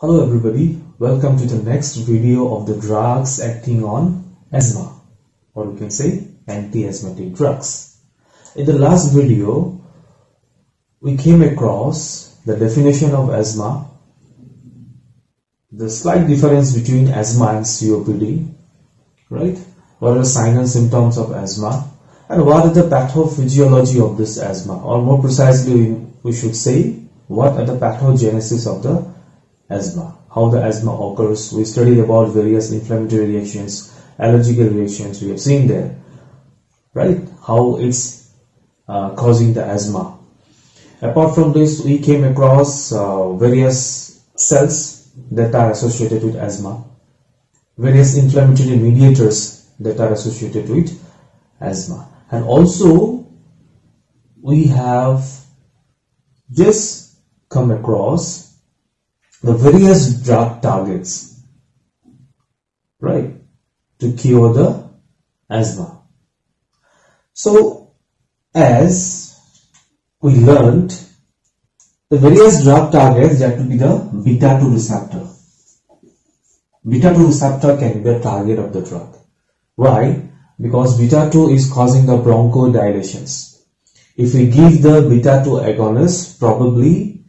Hello everybody, welcome to the next video of the drugs acting on asthma, or we can say anti-asthmatic drugs. In the last video, we came across the definition of asthma, the slight difference between asthma and COPD, right? What are the signs and symptoms of asthma, and what is the pathophysiology of this asthma, or more precisely we should say, what are the pathogenesis of the asthma, how the asthma occurs. We studied about various inflammatory reactions, allergical reactions we have seen there, right? How it's causing the asthma. Apart from this, we came across various cells that are associated with asthma, various inflammatory mediators that are associated with asthma, and also we have just come across the various drug targets, right, to cure the asthma. So, as we learned, the various drug targets, that will be the beta-2 receptor. Beta-2 receptor can be the target of the drug. Why? Because beta-2 is causing the bronchodilations. If we give the beta-2 agonist, probably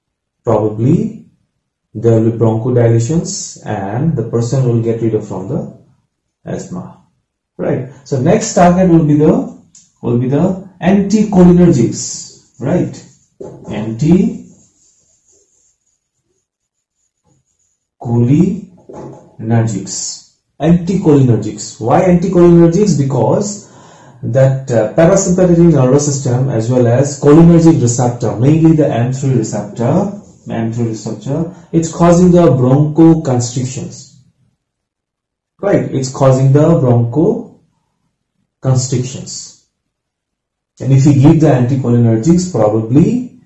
there will be bronchodilations and the person will get rid of from the asthma, right? So next target will be the anticholinergics, right? Anticholinergics. Why anticholinergics? Because that parasympathetic nervous system as well as cholinergic receptor, mainly the M3 receptor, it's causing the bronchoconstrictions, right? It's causing the bronchoconstrictions, and if you give the anticholinergics, probably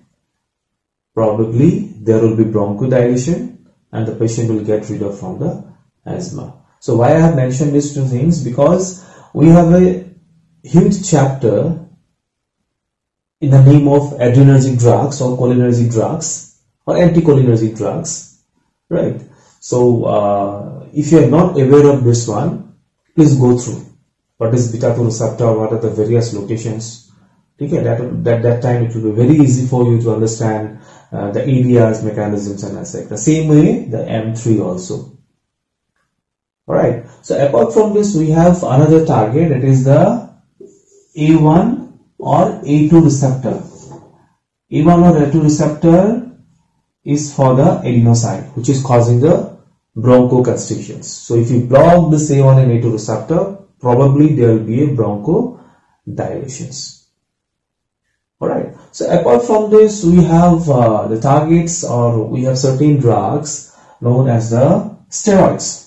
there will be bronchodilation and the patient will get rid of from the asthma. So why I have mentioned these two things? Because we have a huge chapter in the name of adrenergic drugs or cholinergic drugs or anticholinergic drugs, right? So if you are not aware of this one, please go through what is beta-2 receptor, what are the various locations. Okay, that time it will be very easy for you to understand the areas, mechanisms and etc. The same way the M3 also. Alright, so apart from this, we have another target, that is the A1 or A2 receptor. A1 or A2 receptor is for the adenosine, which is causing the bronchoconstrictions. So if you block this A1 and A2 receptor, probably there will be a bronchodilations. Alright, so apart from this, we have the targets, or we have certain drugs known as the steroids.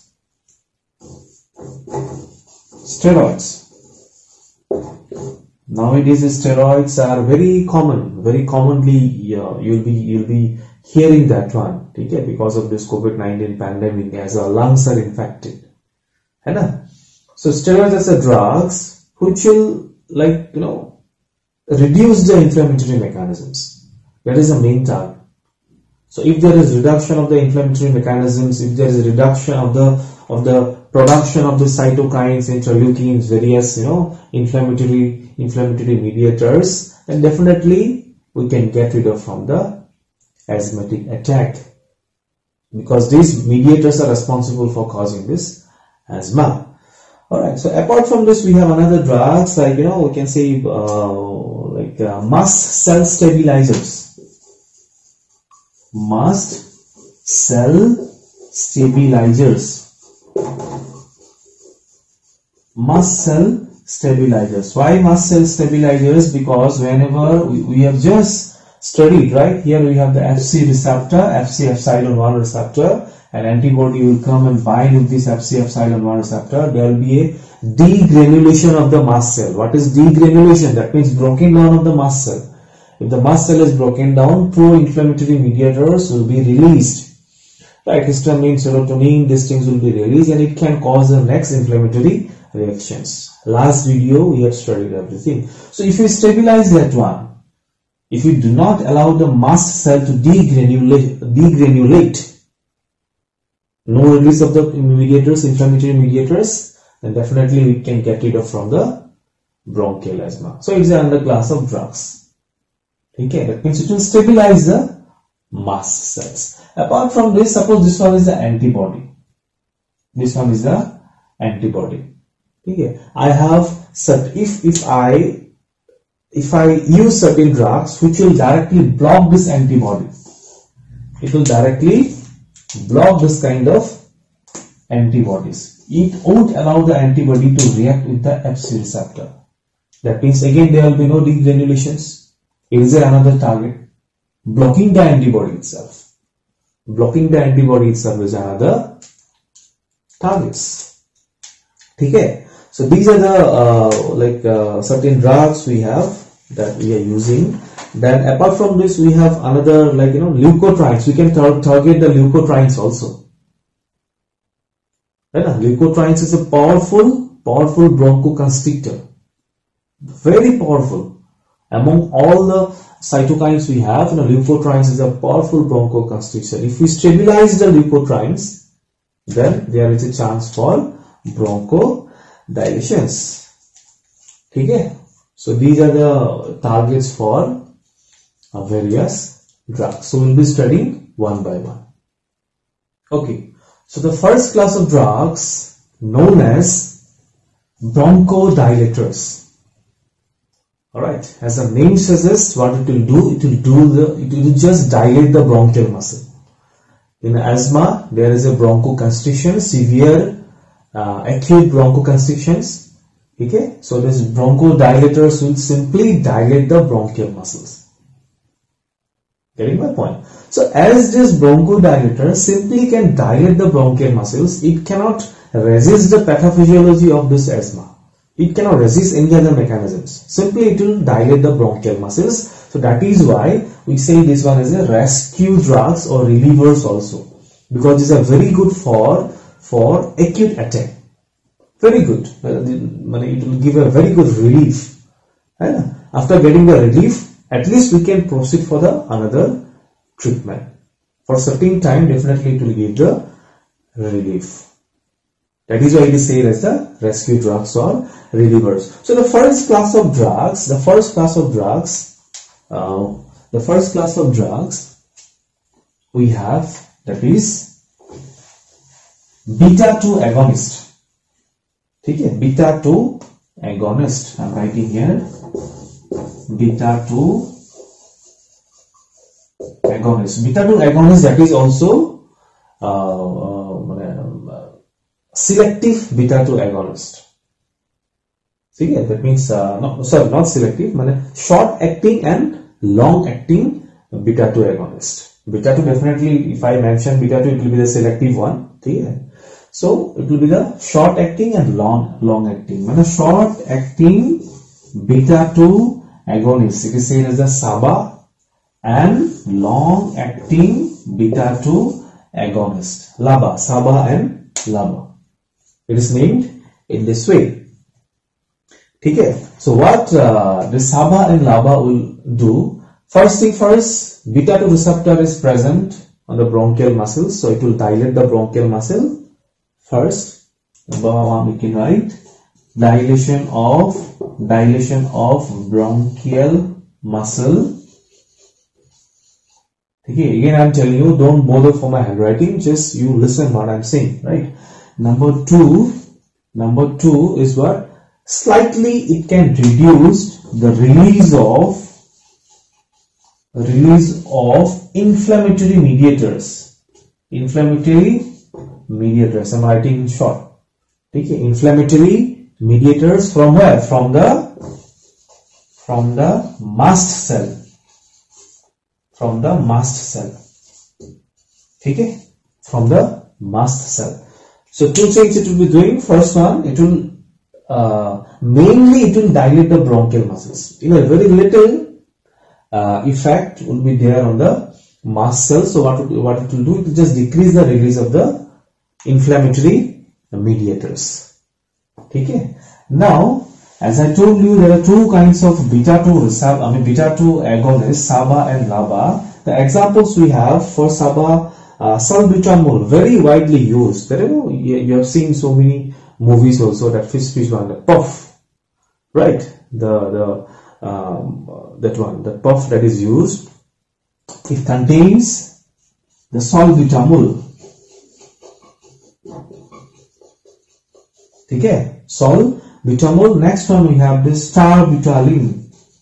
Nowadays, steroids are very common. Very commonly, you'll be hearing that one, okay, because of this COVID-19 pandemic, as our lungs are infected. So steroids as a drugs which will, reduce the inflammatory mechanisms. That is the main target. So if there is reduction of the inflammatory mechanisms, if there is reduction of the production of the cytokines, interleukins, various inflammatory mediators, then definitely we can get rid of from the asthmatic attack, because these mediators are responsible for causing this asthma. Alright, so apart from this, we have another drugs like we can say mast cell stabilizers. Mast cell stabilizers. Why mast cell stabilizers? Because whenever we have just studied, right, here we have the FC receptor, FC epsilon 1 receptor, an antibody will come and bind with this FC epsilon 1 receptor. There will be a degranulation of the mast cell. What is degranulation? That means broken down of the mast cell. If the mast cell is broken down, pro-inflammatory mediators will be released. Right, histamine, serotonin, these things will be released and it can cause the next inflammatory reactions. Last video we have studied everything. So if you stabilize that one, if you do not allow the mast cell to degranulate, no release of the mediators, inflammatory mediators, then definitely we can get rid of from the bronchial asthma. So it's another class of drugs. Okay, that means it will stabilize the mast cells. Apart from this, suppose this one is the antibody. This one is the antibody. Okay, I have if I use certain drugs which will directly block this antibody, it will directly block this kind of antibodies. It won't allow the antibody to react with the Fc receptor. That means again there will be no degranulations. Is there another target? Blocking the antibody itself. Blocking the antibody itself is another targets. Okay. So these are the certain drugs we have that we are using. Then apart from this, we have another leukotrienes. We can target the leukotrienes also. Right? Leukotrienes is a powerful bronchoconstrictor. Very powerful. Among all the cytokines we have, leukotrienes is a powerful bronchoconstrictor. If we stabilize the leukotrienes, then there is a chance for bronchodilations. Okay. So these are the targets for various drugs. So we'll be studying one by one. Okay. So the first class of drugs known as bronchodilators. Alright, as the name suggests, what it will do, it will just dilate the bronchial muscle. In asthma, there is a bronchoconstriction, severe acute bronchoconstrictions. Okay, so these bronchodilators will simply dilate the bronchial muscles. Getting my point? So as this bronchodilator simply can dilate the bronchial muscles, it cannot resist the pathophysiology of this asthma. It cannot resist any other mechanisms. Simply it will dilate the bronchial muscles. So that is why we say this one is a rescue drugs or relievers also. Because these are very good for acute attack. Very good. It will give a very good relief. After getting the relief, at least we can proceed for the another treatment. For certain time, definitely it will give the relief. That is why it is said as the rescue drugs or relievers. So the first class of drugs we have, that is beta-2 agonist. Okay, beta-2 agonist. I am writing here beta-2 agonist. Beta-2 agonist, that is also selective beta-2 agonist. See, that means not selective, short acting and long acting beta-2 agonist. Beta-2 definitely, if I mention beta-2, it will be the selective one. Okay. So it will be the short acting and long acting. Short acting beta-2 agonist, it is seen as the SABA, and long acting beta-2 agonist, LABA, SABA and LABA. It is named in this way. Okay. So what the SABA and LABA will do? First thing first, beta-2 receptor is present on the bronchial muscles, so it will dilate the bronchial muscle. First, number one we can write dilation of bronchial muscle. Okay, again I am telling you, don't bother for my handwriting, just you listen what I am saying, right? Number two is what? Slightly it can reduce the release of inflammatory mediators. I'm writing in short. Okay, inflammatory mediators from where? From the mast cell. From the mast cell. Okay, from the mast cell. So two things it will be doing. First one, it will mainly it will dilate the bronchial muscles. Very little effect will be there on the mast cell. So what it will do? It will just decrease the release of the inflammatory mediators. Okay. Now, as I told you, there are two kinds of beta-2 agonists, SABA and LABA. The examples we have for SABA, salbutamol, very widely used. You have seen so many movies also that fish one, the puff, right? That one, the puff that is used, it contains the salbutamol. Okay, salbutamol. Next one we have this tarbutaline.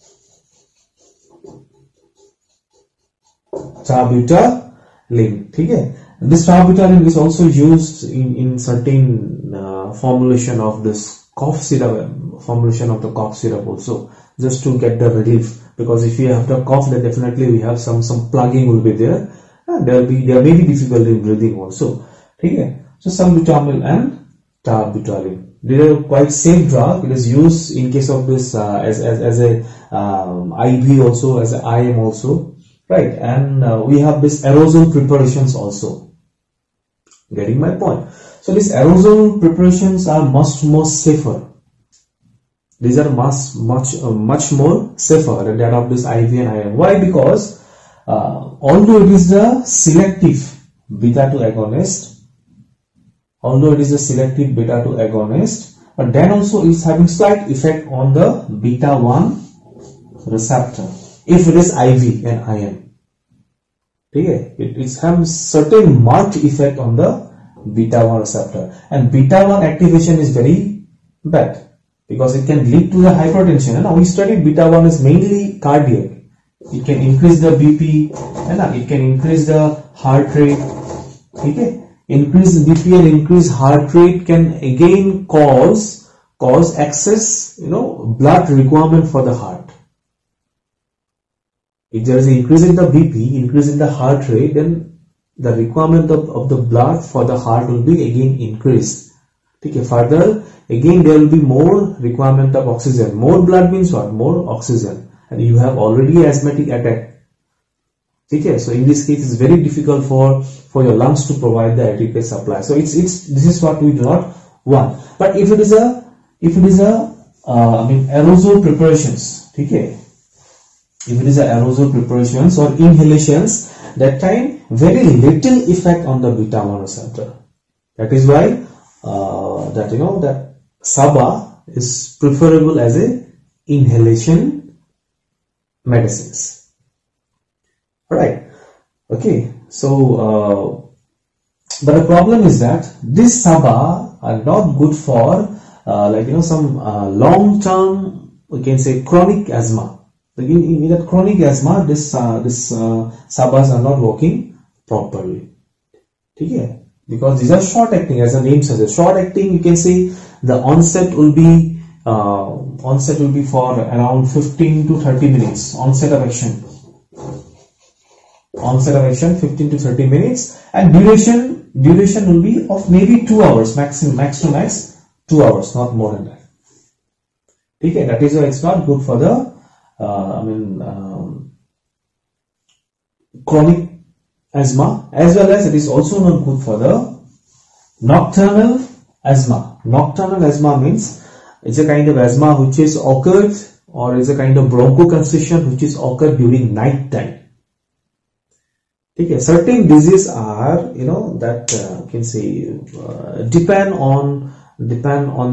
Okay, this tarbutaline is also used in certain formulation of this cough syrup, formulation of the cough syrup also, just to get the relief. Because if you have the cough, then definitely we have some plugging will be there, and there may be difficulty in breathing also. Okay, so salbutamol and tarbutaline. They are quite safe drug. It is used in case of this as a IV also, as a IM also, right? And we have this aerosol preparations also. Getting my point? So these aerosol preparations are much more safer. These are much more safer than that of this IV and IM. Why? Because although it is the selective beta-2 agonist, but then also is having slight effect on the beta-1 receptor if it is IV and IM. Okay, it has certain marked effect on the beta-1 receptor, and beta-1 activation is very bad because it can lead to the hypertension. And now we studied beta-1 is mainly cardiac. It can increase the BP and it can increase the heart rate. Okay. Increase BP and increase heart rate can again cause excess, blood requirement for the heart. If there is an increase in the BP, increase in the heart rate, then the requirement of the blood for the heart will be again increased. Okay, further, again there will be more requirement of oxygen. More blood means what? More oxygen. And you have already asthmatic attack. Okay, so in this case it's very difficult for your lungs to provide the adequate supply. So this is what we do not want. But if it is aerosol preparations, okay, if it is a aerosol preparations or inhalations, that time very little effect on the beta-1 receptor. That is why that SABA is preferable as a inhalation medicines. Alright, okay, so but the problem is that these SABA are not good for some long-term, we can say chronic asthma. In that chronic asthma, this SABAs are not working properly. Okay, because these are short-acting, as the name suggests. Short-acting, you can say the onset will be for around 15 to 30 minutes. Onset of action 15 to 30 minutes, and duration will be of maybe 2 hours, max to max 2 hours, not more than that. Okay, that is why it's not good for the chronic asthma, as well as it is also not good for the nocturnal asthma. Nocturnal asthma means it's a kind of asthma which is occurred, or is a kind of bronchoconstriction which is occurred during night time. Okay, certain diseases are, that can say depend on the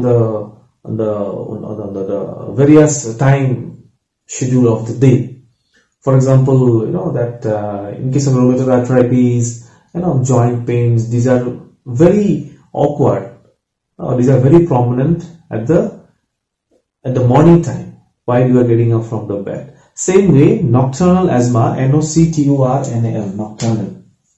various time schedule of the day. For example, that in case of rheumatoid arthritis, joint pains, these are very awkward. These are very prominent at the morning time while you are getting up from the bed. Same way, nocturnal asthma, NOCTURNAL, nocturnal.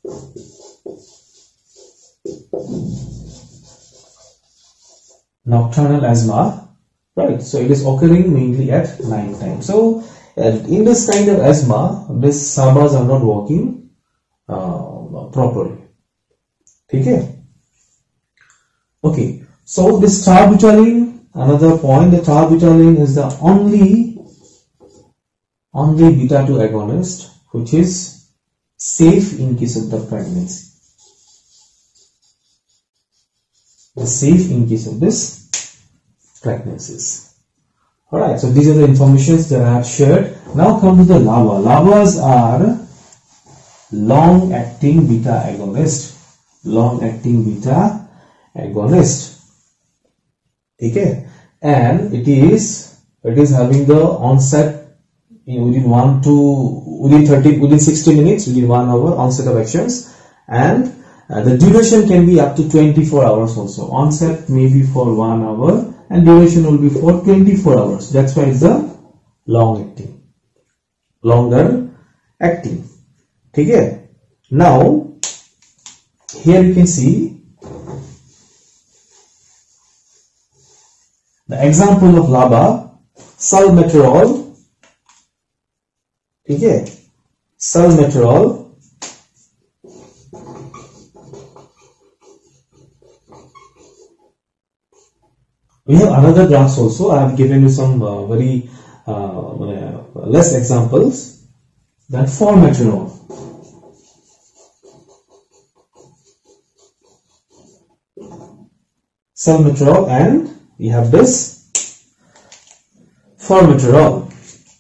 Nocturnal asthma, right? So it is occurring mainly at night time. So in this kind of asthma, these SABAs are not working properly. Okay. So this tarbutaline, another point, the tarbutaline is the only beta-2 agonist which is safe in case of the pregnancy. Safe in case of this pregnancies. Alright, so these are the informations that I have shared. Now come to the LABA. LABAs are long acting beta agonist. Long acting beta agonist. Okay, and it is having the onset within 60 minutes, within 1 hour onset of actions, and the duration can be up to 24 hours also. Onset may be for 1 hour and duration will be for 24 hours. That's why it's the long acting, longer acting. Okay. Now here you can see the example of LABA, salmeterol. Okay, salmeterol. We have another drugs also. I have given you some very less examples than formoterol. Salmeterol, and we have this formoterol.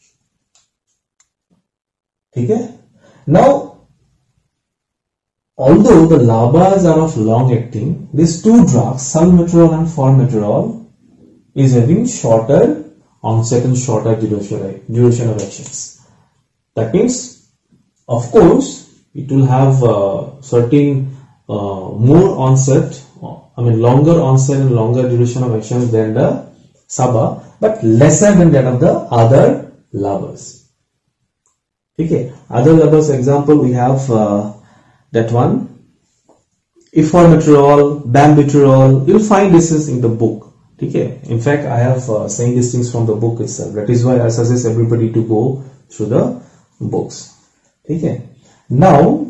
Okay. Now, although the LABAs are of long acting, these two drugs, salmeterol and formoterol, is having shorter onset and shorter duration of actions. That means, of course, it will have certain more onset, longer onset and longer duration of actions than the SABA, but lesser than that of the other LABAs. Okay, other LABAs example we have that one, formoterol, bambuterol. You'll find this is in the book. Okay. In fact, I have saying these things from the book itself. That is why I suggest everybody to go through the books. Okay. Now,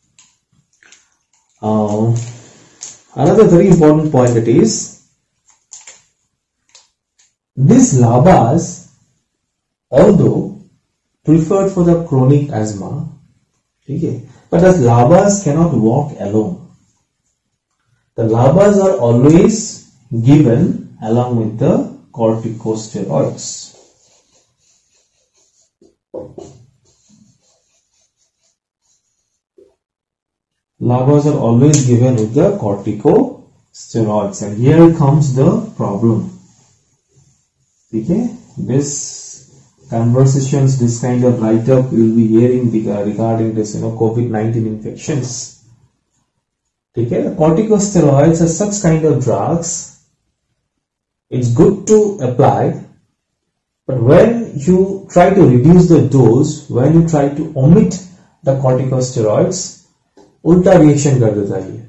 another very important point, that is, these LABAs, although preferred for the chronic asthma, okay, but the LABAs cannot walk alone. The LABAs are always given along with the corticosteroids. LABAs are always given with the corticosteroids, and here comes the problem. Okay, this conversations, this kind of write-up you will be hearing regarding this, COVID-19 infections. Okay, the corticosteroids are such kind of drugs. It's good to apply, but when you try to reduce the dose, when you try to omit the corticosteroids, ulta reaction kar deta hai.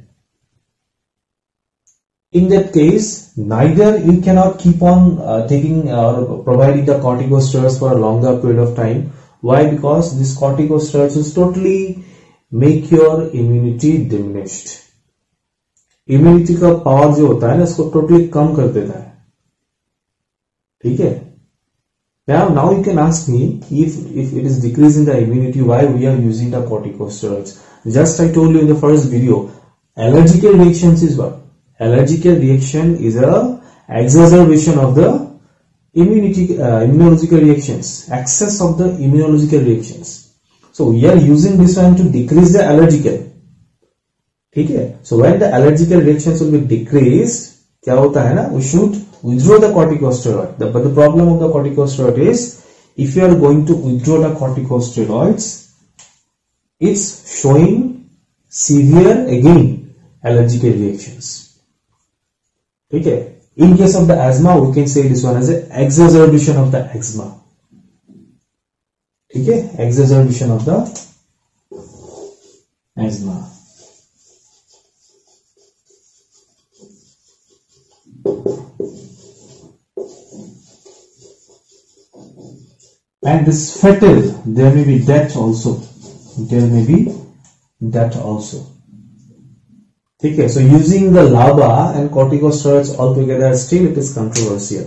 In that case, neither you cannot keep on taking or providing the corticosteroids for a longer period of time. Why? Because these corticosteroids will totally make your immunity diminished. Immunity का power जो होता है ना, इसको totally कम कर देता है. ठीक है? Now you can ask me, if it is decreasing the immunity, why we are using the corticosteroids? Just I told you in the first video, allergical reactions is what? Allergical reaction is a exacerbation of the immunological reactions, excess of the immunological reactions. So we are using this one to decrease the allergical. Okay? So when the allergical reactions will be decreased, क्या होता है ना, we should withdraw the corticosteroid. But the problem of the corticosteroid is, if you are going to withdraw the corticosteroids, it's showing severe again allergical reactions. Okay? In case of the asthma, we can say this one as an exacerbation of the asthma. Okay? Exacerbation of the asthma. And this fatal, there may be death also. There may be death also. Okay, so using the LABA and corticosteroids altogether, still it is controversial.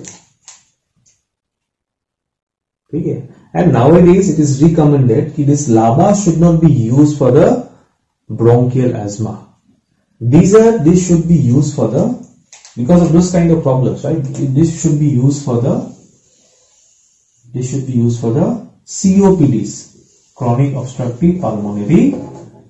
Okay, and nowadays it is recommended that this LABA should not be used for the bronchial asthma. These should be used for the, because of those kind of problems, right? This should be used for the COPDs, chronic obstructive pulmonary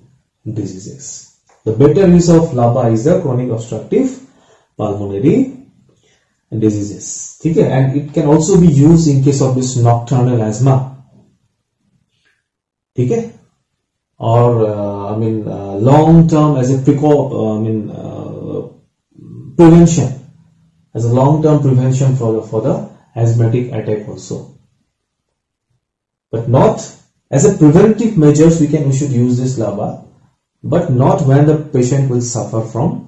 diseases. The better use of LABA is the chronic obstructive pulmonary diseases. Okay, and it can also be used in case of this nocturnal asthma. Okay, or long term as a prevention, as a long term prevention for the asthmatic attack also, but not as a preventive measures. We should use this LABA, but not when the patient will suffer from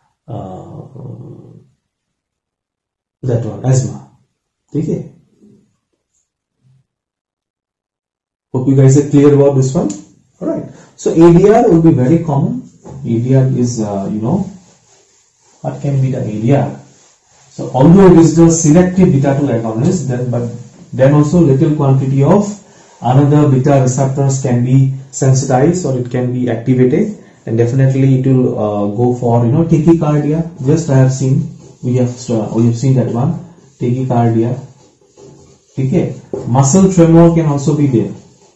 that one, asthma. Okay. Hope you guys are clear about this one. Alright. So ADR will be very common. ADR is, what can be the ADR? So although it is the selective beta-2 agonist, then also little quantity of another beta receptors can be sensitized or it can be activated, and definitely it will go for tachycardia. Just I have seen, we have seen that one, tachycardia. Okay, muscle tremor can also be there.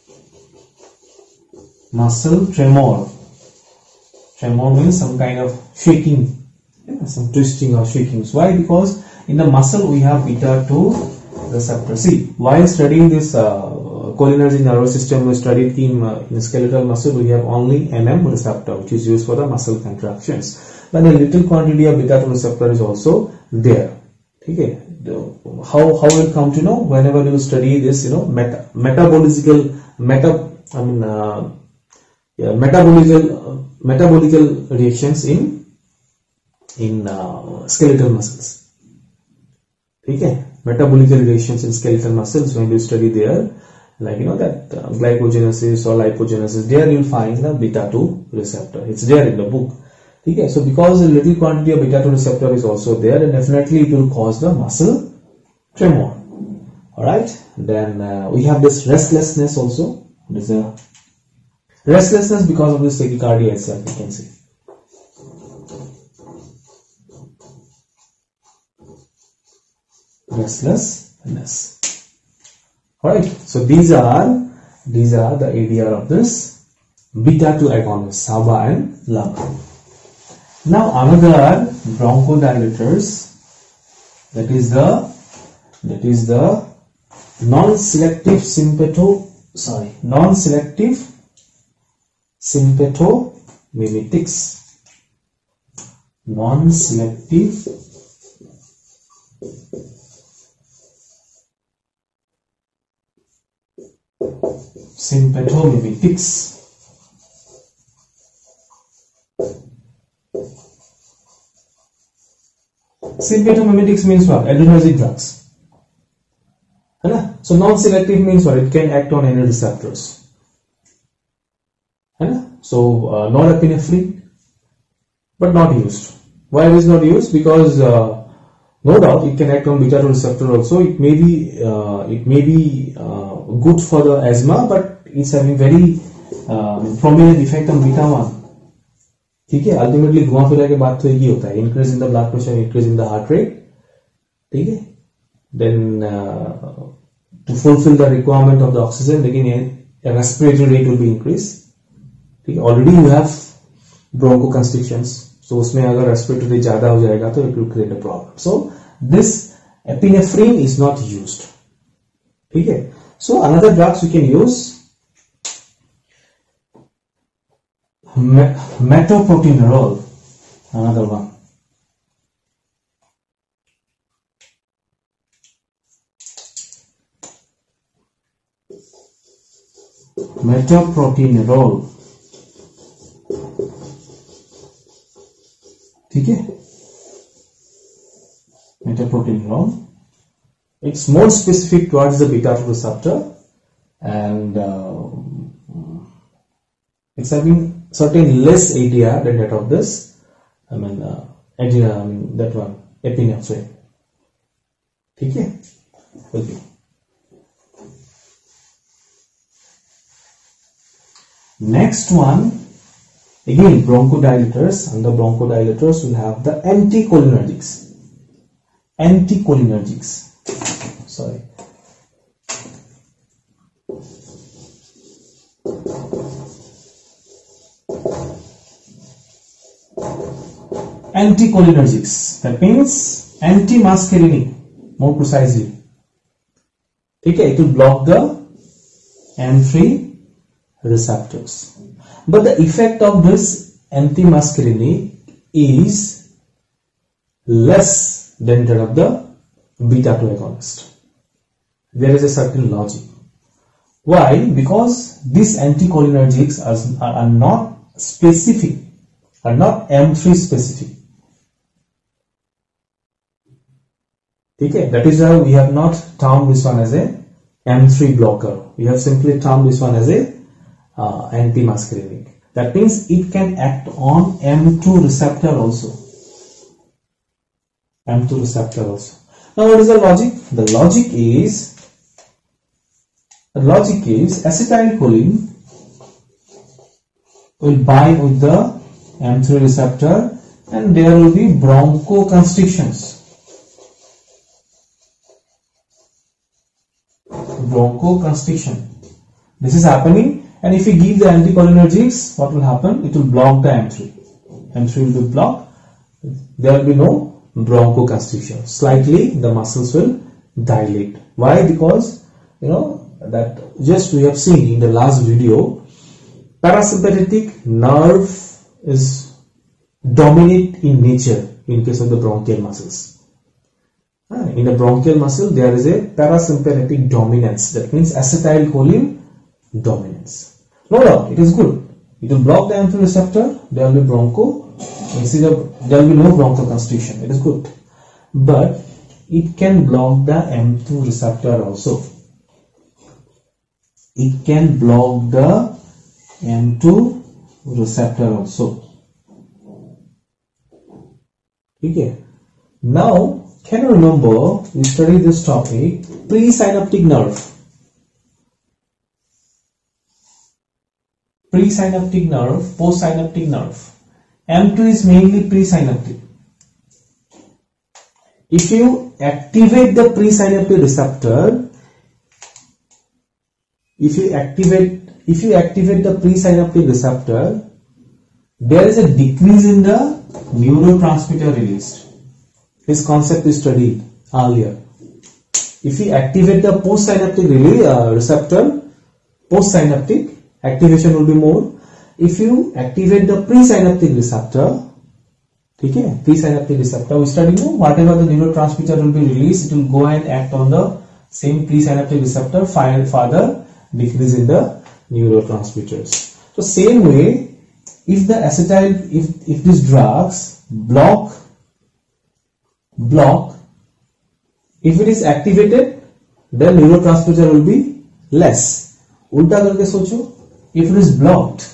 Muscle tremor. Tremor means some kind of shaking, some twisting or shakings. Why? Because in the muscle we have beta-2 receptor. See, while studying this cholinergic nervous system, we studied in skeletal muscle we have only NM receptor, which is used for the muscle contractions. But a little quantity of beta-2 receptor is also there. Okay, how we'll come to know whenever you study this, metabolical reactions in skeletal muscles. Okay, metabolical reactions in skeletal muscles, when you study there, like that glycogenesis or lipogenesis, there you'll find the beta-2 receptor. It's there in the book. Okay, so because a little quantity of beta-2 receptor is also there, and definitely it will cause the muscle tremor. Alright, then we have this restlessness also. There's a restlessness because of this tachycardia itself, you can see. Restlessness. Alright, so these are the ADR of this beta-2 agonists, SABA and LABA. Now another bronchodilators, that is the non-selective sympathomimetics. Non-selective sympathomimetics. Sympathomimetics means what? Adrenergic drugs. So non-selective means what? It can act on any receptors. So norepinephrine, but not used. Why it is not used? Because no doubt it can act on beta-2 receptor also. It may be good for the asthma, but it's having very prominent effect on beta-1. ठीक है, ultimately घुमा फिरा के बात तो यही होता है, increase in the blood pressure, increase in the heart rate. ठीक है, then to fulfil the requirement of the oxygen, लेकिन respiratory rate will be increase. ठीक है, already you have bronchoconstrictions, so उसमें अगर रेस्पिरेटरी रेट ज्यादा हो जाएगा तो it will create a problem. So this epinephrine is not used. ठीक है, so another drugs you can use metoprolol, another one. Metoprolol. ठीक है, metoprolol. It's more specific towards the beta-2 receptor, and it's having certain less ADR than that of this, that one, epinephrine. ठीक है, okay. Next one, again bronchodilators. Under bronchodilators we'll have the anticholinergics. Sorry. anticholinergics. That means anti-muscarinic, more precisely. Okay, it will block the M3 receptors. But the effect of this anti-muscarinic is less than that of the beta 2 agonist. There is a certain logic. Why? Because these anticholinergics are not specific, are not M3 specific. Okay, that is why we have not termed this one as a M3 blocker. We have simply termed this one as a anti-muscarinic. That means it can act on M2 receptor also. M2 receptor also. Now what is the logic? The logic is acetylcholine will bind with the M3 receptor and there will be bronchoconstrictions. Bronchoconstriction. This is happening, and if you give the anticholinergics, what will happen? It will block the M3. M3 will be blocked. There will be no bronchoconstriction. Slightly the muscles will dilate. Why? Because that just we have seen in the last video, parasympathetic nerve is dominant in nature in case of the bronchial muscles. In the bronchial muscle there is a parasympathetic dominance. That means acetylcholine dominance. No doubt, it is good. It will block the M3 receptor. There will be there will be no bronchoconstriction. It is good. But it can block the M2 receptor also. It can block the M2 receptor also. Okay. Now, can you remember we studied this topic, presynaptic nerve? Presynaptic nerve, postsynaptic nerve. M2 is mainly presynaptic. If you activate the presynaptic receptor, if you activate the presynaptic receptor, there is a decrease in the neurotransmitter released. This concept is studied earlier. If you activate the postsynaptic receptor, postsynaptic activation will be more. If you activate the presynaptic receptor, okay, presynaptic receptor, we studied whatever the neurotransmitter will be released, it will go and act on the same presynaptic receptor, further decrease in the neurotransmitters. So same way, if the if these drugs block, if it is activated, then neurotransmitter will be less. Ulta karke socho, if it is blocked,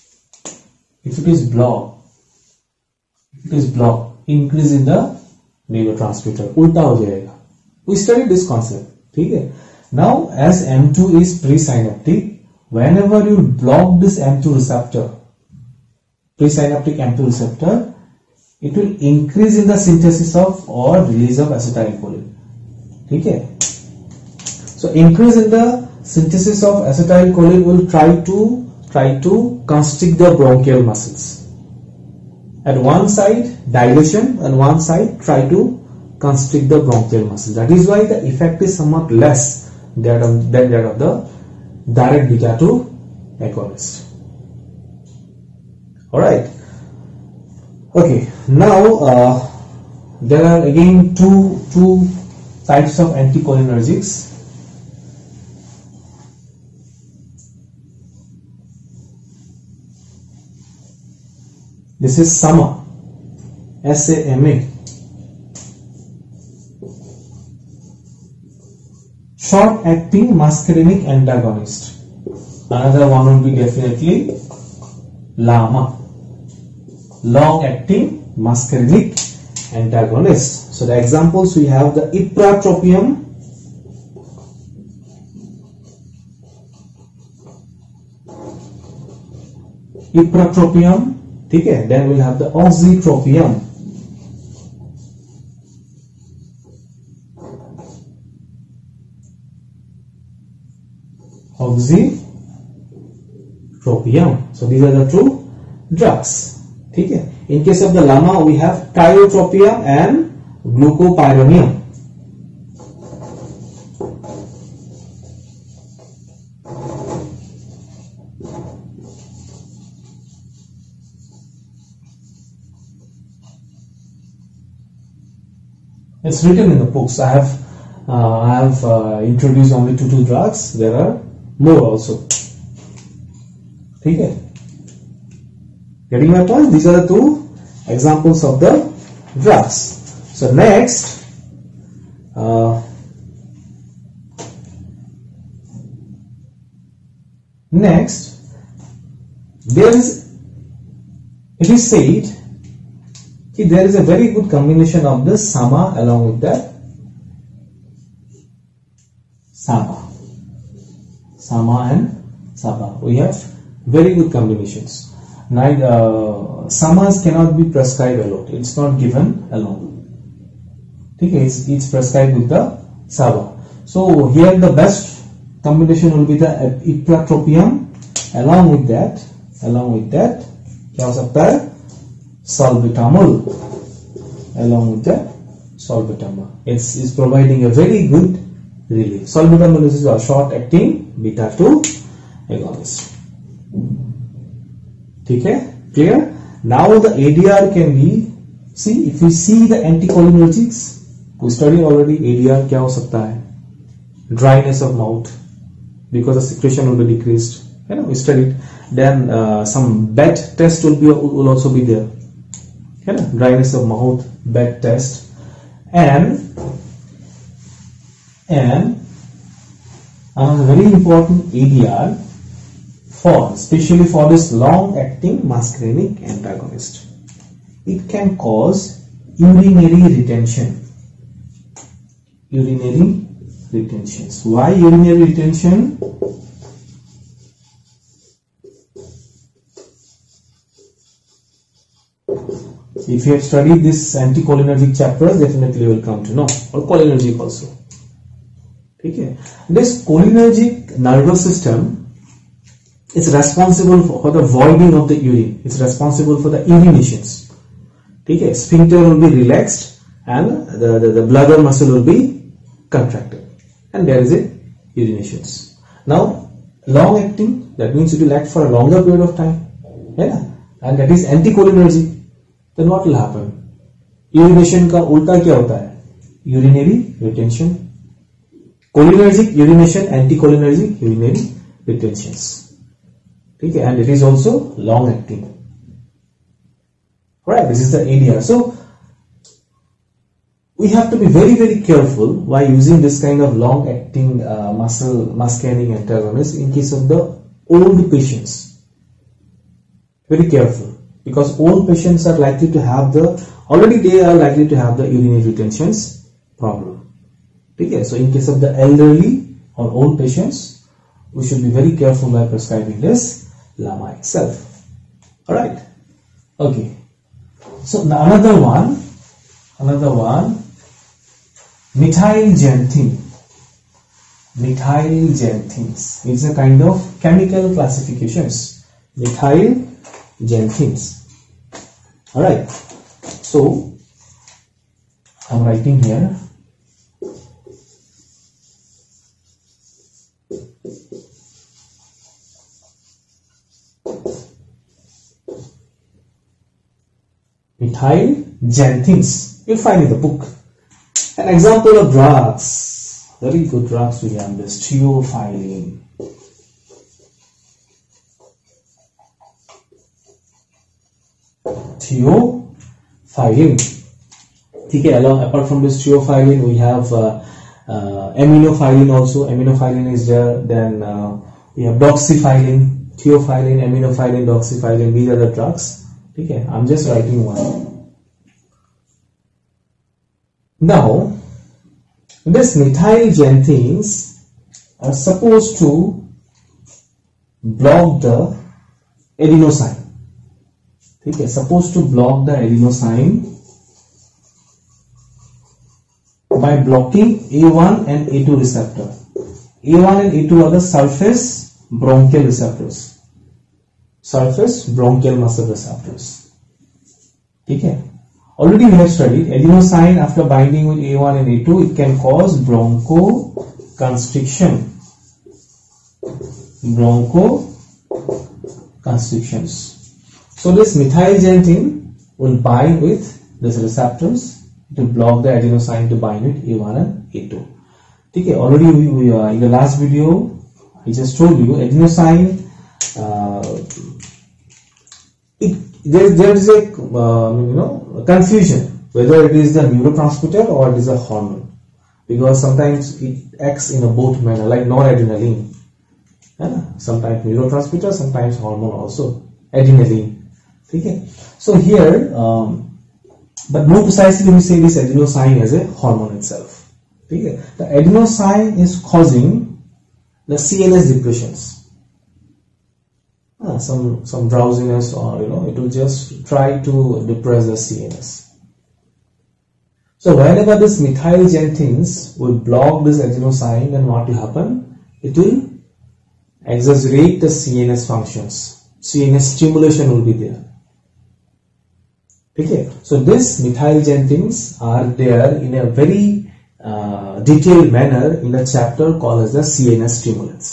increase in the neurotransmitter, ulta ho jayega. We studied this concept. Okay. Now, as M2 is presynaptic, whenever you block this M2 receptor, presynaptic M2 receptor, it will increase in the synthesis of or release of acetylcholine. Okay. So increase in the synthesis of acetylcholine will try to constrict the bronchial muscles. At one side dilation, and one side try to constrict the bronchial muscles. That is why the effect is somewhat less than that of the direct beta 2 agonist. Alright. Okay, now there are again two types of anticholinergics. This is SAMA, S-A-M-A, short-acting muscarinic antagonist. Another one will be definitely LAMA, long-acting muscarinic antagonist. So the examples we have the ipratropium, okay, then we'll have the oxytropium, So these are the two drugs. ठीक है. In case of the llama, we have tiotropium and glucopyronium. It's written in the books. I have introduced only two drugs. There are more also. ठीक है. Getting my point? These are the two examples of the drugs. So next, it is said that there is a very good combination of the Sama along with the Saba. Sama and Saba. We have very good combinations. Now, Samas cannot be prescribed alone. It's not given alone. Okay, it's prescribed with the Saba. So here the best combination will be the ipratropium. Along with that, क्या हो सकता है? Salbutamol. Along with the salbutamol, it's providing a very good relief. Salbutamol is a short-acting beta-2 agonist. ठीक है, clear? Now the ADR can be, see, if we see the anticholinergics, we studied already ADR क्या हो सकता है? Dryness of mouth, because the secretion will be decreased. You know, we studied. Then some BET test will also be there. You know, dryness of mouth, BET test, and another very important ADR. Especially for this long-acting muscarinic antagonist, it can cause urinary retention. Urinary retentions. Why urinary retention? If you have studied this anticholinergic chapters, definitely you will come to know, or cholinergic also. Okay. This cholinergic nervous system is responsible for the voiding of the urine. It's responsible for the urinations. Okay. Sphincter will be relaxed and the bladder muscle will be contracted, and there is a urinations. Now, long acting, that means it will act for a longer period of time, yeah? And that is anticholinergic. Then what will happen? Urination का उल्टा क्या होता है? Urinary retention. Cholinergic urination, anticholinergic urinary retentions. Okay, and it is also long acting. Right, this is the ADR. So we have to be very, very careful while using this kind of long acting muscarinic antagonist in case of the old patients. Very careful, because old patients are likely to have the urinary retentions problem. Okay, so in case of the elderly or old patients, we should be very careful by prescribing this LAMA itself. Alright. Okay. So another one, methylxanthine. Methylxanthines. It's a kind of chemical classifications. Methylxanthines. Alright. So I'm writing here. Methylxanthines. You'll find in the book. An example of drugs. Very good drugs we have this theophylline. Theophylline. Okay, apart from this theophylline, we have aminophylline also. Aminophylline is there. Then we have doxyphylline, theophylline, aminophylline, doxyphylline. These are the drugs. Okay, I'm just writing one. Now, this methylxanthines are supposed to block the adenosine. Okay, supposed to block the adenosine by blocking A1 and A2 receptor. A1 and A2 are the surface bronchial receptors. Surface bronchial muscle receptors. ठीक है. Already we have studied adenosine after binding with A1 and A2, it can cause bronchoconstriction. Bronchoconstrictions. So this methylxanthine will bind with these receptors to block the adenosine to bind with A1 and A2. ठीक है. Already we in the last video I just told you adenosine. There is a confusion whether it is the neurotransmitter or it is a hormone, because sometimes it acts in a both manner, like noradrenaline. Sometimes neurotransmitter, sometimes hormone also, adrenaline. Okay. So here, but more precisely we say this adenosine as a hormone itself. Okay. The adenosine is causing the CNS depressions. Some drowsiness, or it will just try to depress the CNS. So whenever this methylxanthines will block this adenosine, then what will happen? It will exacerbate the CNS functions. CNS stimulation will be there. Okay. So this methylxanthines are there in a very detailed manner in a chapter called as the CNS stimulants.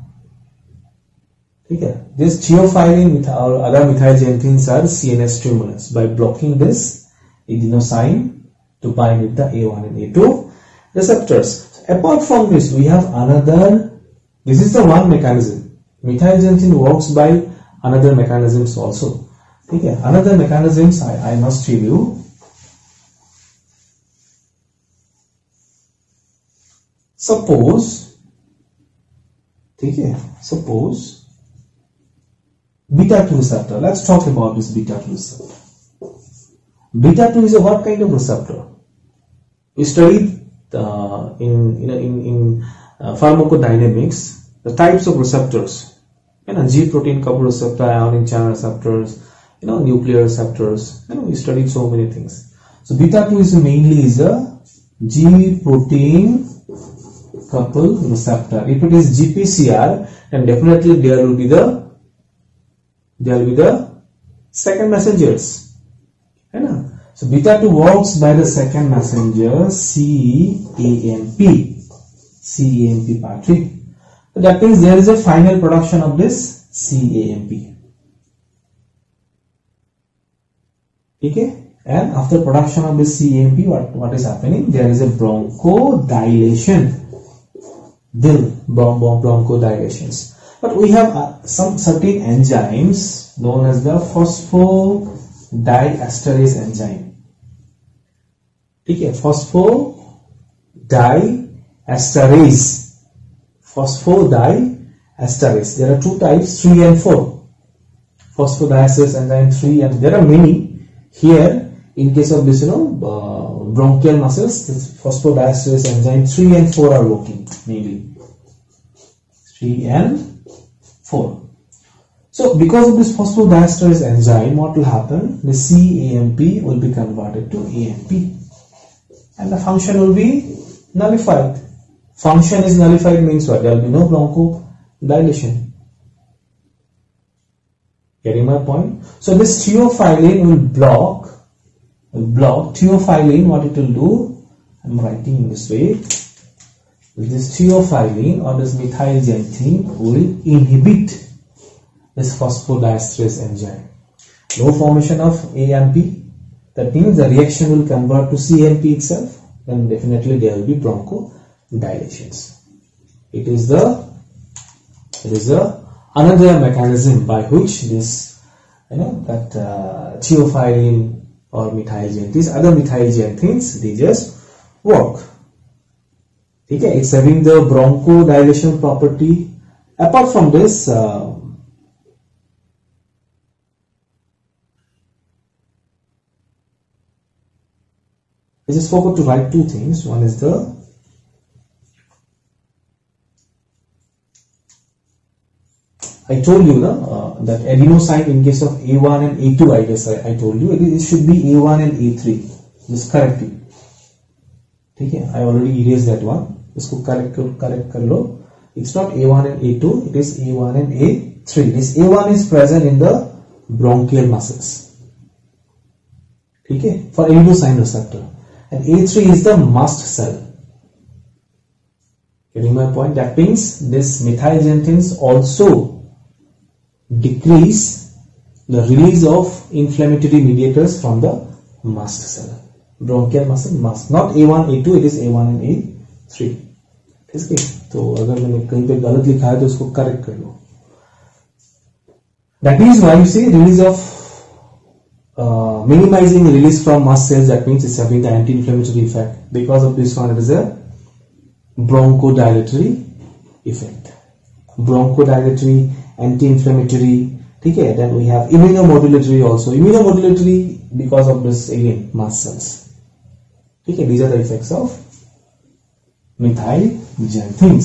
Okay. This theophylline or other methylxanthines are CNS stimulants by blocking this adenosine to bind with the A1 and A2 receptors. Apart from this, we have another. This is the one mechanism. Methylxanthine works by another mechanisms also. Okay. Another mechanisms I must tell you. Suppose beta-2 receptor. Let's talk about this beta-2 receptor. Beta-2 is a what kind of receptor? We studied in pharmacodynamics the types of receptors. G protein coupled receptor, ionic channel receptors, nuclear receptors. We studied so many things. So beta-2 is mainly a G protein coupled receptor. If it is GPCR, then definitely there will be the second messengers. So beta-2 works by the second messenger CAMP pathway. So that means there is a final production of this CAMP. Okay. And after production of this CAMP, what is happening? There is a bronchodilation. Bronchodilations. But we have some certain enzymes known as the phosphodiesterase enzyme. Okay, phosphodiesterase. There are two types, 3 and 4. Phosphodiesterase enzyme 3, and there are many. Here, in case of this, bronchial muscles, this phosphodiesterase enzyme 3 and 4 are working mainly. 3 and 4. So because of this phosphodiesterase enzyme, what will happen? The CAMP will be converted to AMP, and the function will be nullified. Function is nullified means what? There will be no bronchodilation. Getting my point? So this theophylline will block theophylline. What it will do? I'm writing in this way. This theophylline or this methylxanthine will inhibit this phosphodiesterase enzyme. No formation of AMP. That means the reaction will convert to CAMP itself. Then definitely there will be bronchodilations. It is another mechanism by which this theophylline or methylxanthines, other methylxanthines, they just work. Okay, it's having the bronchodilation property. Apart from this, I just forgot to write two things. One is I told you that adenosine in case of A1 and A2, I guess I told you it should be A1 and A3. Just correct it. Okay, I already erased that one. इसको correct कर लो. It's not A1 and A2, it is A1 and A3. This A1 is present in the bronchial muscles. ठीक है, for adenosine receptor, and A3 is the mast cell. Getting my point? That means this methylxanthines also decrease the release of inflammatory mediators from the mast cell, bronchial muscle mast, not A1 A2, it is A1 and A3. ठीक है, तो अगर मैंने कहीं पे गलत लिखा है तो उसको करेक्ट कर लो. That is why you see release of minimizing release from mast cells. That means it's having the anti-inflammatory effect. Because of this one, it is a bronchodilatory effect. Bronchodilatory, anti-inflammatory. ठीक है, then we have immunomodulatory also. Immunomodulatory because of this again mast cells. ठीक है, these are the effects of methylxanthines.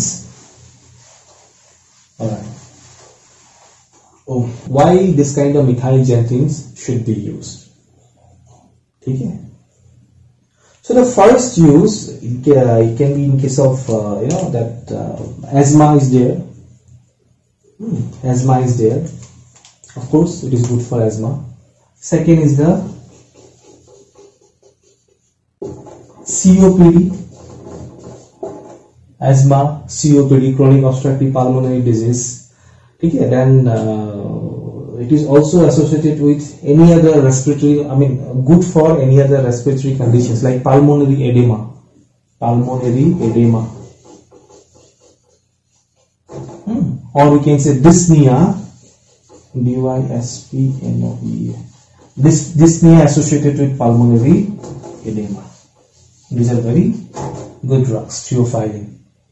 Alright. Oh, why this kind of methylxanthines should be used? ठीक है. So the first use it can be in case of that asthma is there. Asthma is there. Of course, it is good for asthma. Second is the COPD. Asthma, COPD, chronic obstructive pulmonary disease. ठीक है, then it is also associated with any other respiratory, good for any other respiratory conditions like pulmonary edema. Pulmonary edema. Or we can say dyspnea, dyspnea. Dyspnea associated with pulmonary edema. These are very good drugs, theophylline.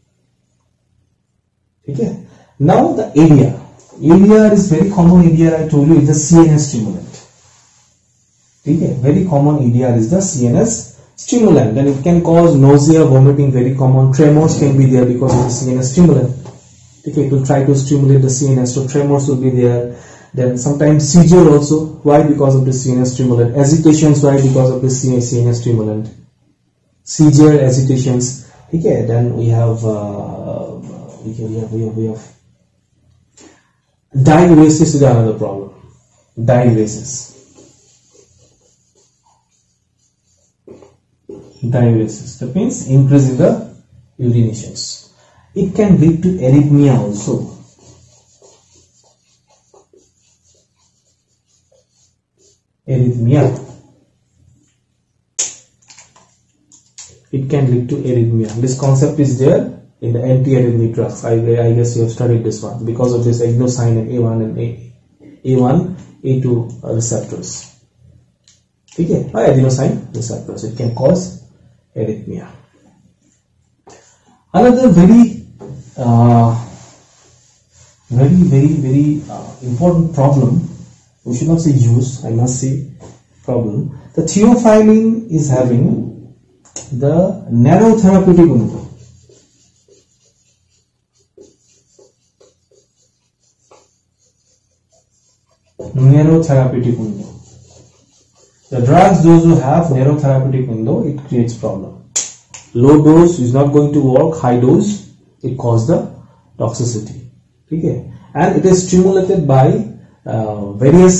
Okay. Now the area is very common. ADR I told you is the CNS stimulant. Okay. Very common ADR is the CNS stimulant. Then it can cause nausea, vomiting, very common. Tremors can be there because of the CNS stimulant. Okay. It will try to stimulate the CNS, so tremors will be there. Then sometimes seizure also. Why? Because of the CNS stimulant. Agitations. Why? Because of the CNS stimulant. Seizure, agitations. Okay. Then we have diuresis is another problem. Diuresis. That means increase in the urinations. It can lead to arrhythmia also. Arrhythmia. It can lead to arrhythmia. This concept is there in the anti-arrhythmic drugs. I guess you have studied this one because of this adenosine and A1 and A1, A2 receptors. Okay, adenosine receptors. It can cause arrhythmia. Another very important problem. We should not say use. I must say problem. The theophylline is having the narrow therapeutic window. Narrow therapeutic window. The drugs, those who have narrow therapeutic window, it creates problem. Low dose is not going to work. High dose, it causes the toxicity. Okay, and it is stimulated by various.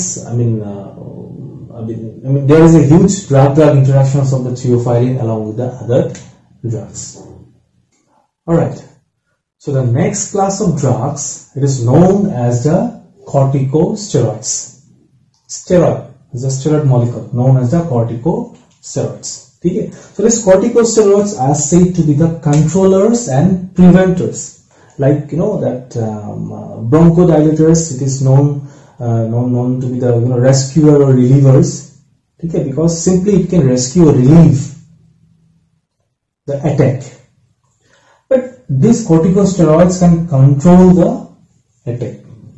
There is a huge drug-drug interactions of the theophylline along with the other drugs. Alright, so the next class of drugs, it is known as the corticosteroids. Steroid is a steroid molecule known as the corticosteroids. Okay? So these corticosteroids are said to be the controllers and preventers. Like that bronchodilators, it is known to be the rescuer or relievers. Okay, because simply it can rescue or relieve the attack. But these corticosteroids can control the attack.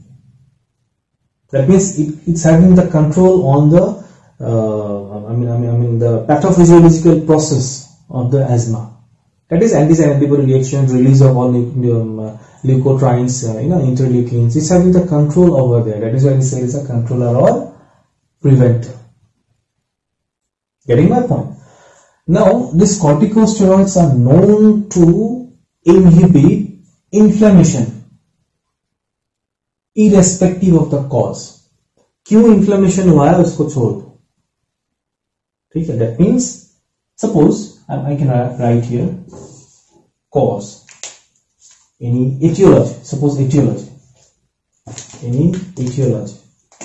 That means it's having the control on the the pathophysiological process of the asthma. That is anti-antibody reaction, release of all leukotrienes, interleukins. It's having the control over there. That is why we say it's a controller or preventer. Getting my point? Now, these corticosteroids are known to inhibit inflammation irrespective of the cause. क्यों inflammation हुआ है उसको छोड़ दो, ठीक है, that means suppose I can write here cause, any etiology, suppose etiology, any etiology,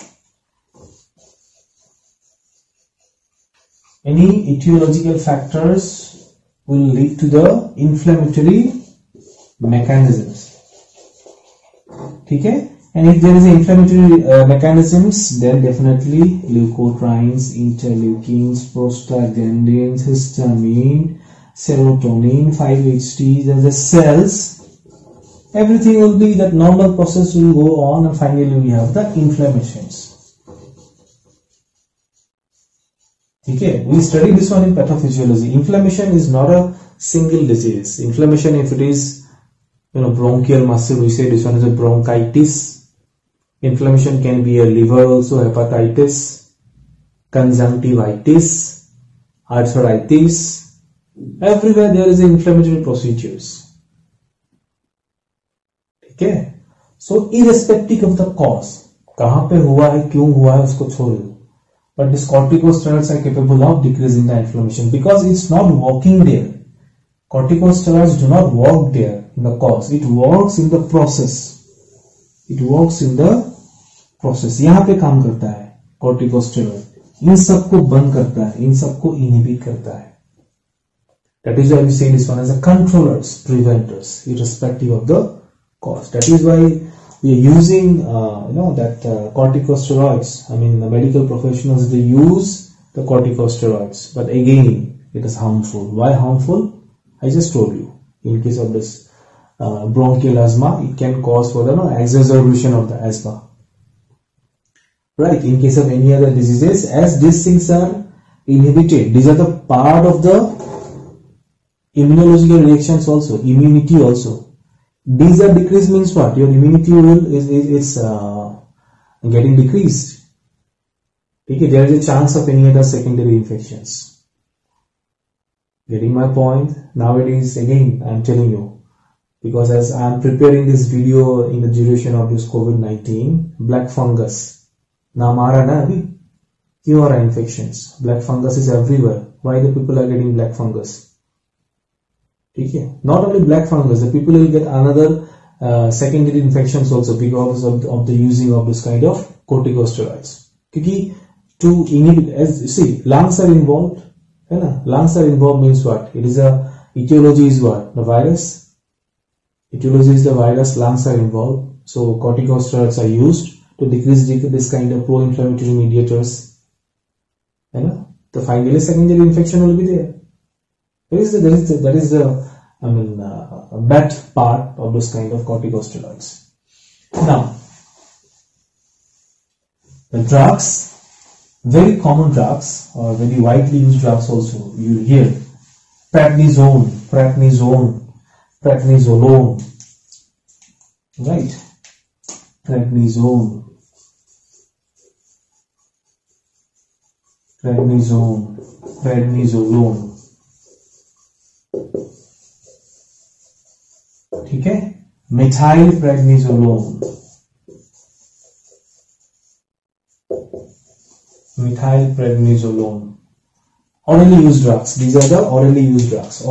any etiological factors will lead to the inflammatory mechanisms. ठीक है, and if there is inflammatory mechanisms, then definitely leukotrienes, interleukins, prostaglandins, histamine, serotonin, 5-HT, the cells, everything will be, that normal process will go on, and finally we have the inflammations. Okay, we studied this one in pathophysiology. Inflammation is not a single disease. Inflammation, if it is, bronchial muscle, we say this one is a bronchitis. Inflammation can be a liver also, hepatitis, conjunctivitis, arthritis. Everywhere there is inflammatory procedures. Okay, so irrespective of the cause, कहाँ पे हुआ है, क्यों हुआ है, उसको छोड़ दो. But these corticosteroids are capable of decreasing the inflammation because it's not working there. Corticosteroids do not work there in the cause. It works in the process. It works in the process. यहाँ पे काम करता है corticosteroid. इन सबको बंद करता है, इन सबको inhibit करता है. That is why we say this one as a controllers, preventers, irrespective of the cause. That is why we are using, that corticosteroids. I mean, the medical professionals, they use the corticosteroids, but again, it is harmful. Why harmful? I just told you. In case of this bronchial asthma, it can cause for the exacerbation of the asthma. Right? In case of any other diseases, as these things are inhibited, these are the part of the immunological reactions also, immunity also. These are decreased means what? Your immunity is getting decreased. Okay, there is a chance of any other secondary infections. Getting my point? Nowadays, again, I am telling you, because as I am preparing this video in the duration of this COVID-19, black fungus. Naam aa raha na abhi? क्यों आ रहा infections? Black fungus is everywhere. Why the people are getting black fungus? Okay. Not only black fungus, the people will get another secondary infections also because of the using of this kind of corticosteroids. Because to inhibit, as you see, lungs are involved. Lungs are involved means what? It is a etiology is what? The virus. Etiology is the virus. Lungs are involved. So corticosteroids are used to decrease this kind of pro-inflammatory mediators. The finally secondary infection will be there. That is the bad part of this kind of corticosteroids. Now, the drugs, very common drugs or very widely used drugs also. You hear prednisone, prednisolone, right? Prednisone, prednisolone. ठीक है, methyl prednisolone, orally used drugs. These are the orally used drugs.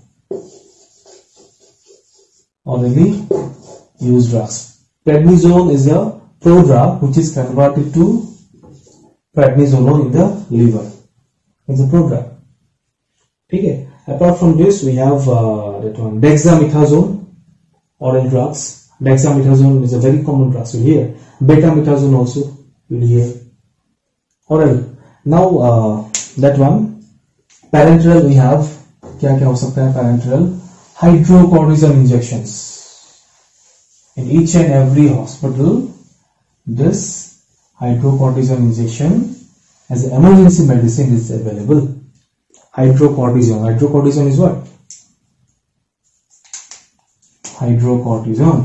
Orally used drugs. Prednisone is a prodrug which is converted to prednisolone in the liver. It's a prodrug. ठीक है. Apart from this, we have that one, dexamethasone. Oral drugs. Dexamethasone is a very common drug. You hear betamethasone also. You hear oral. Now that one, parenteral we have. क्या क्या हो सकता है parenteral? Hydrocortisone injections. In each and every hospital, this hydrocortisone injection as an emergency medicine is available. Hydrocortisone is what? Hydrocortisone.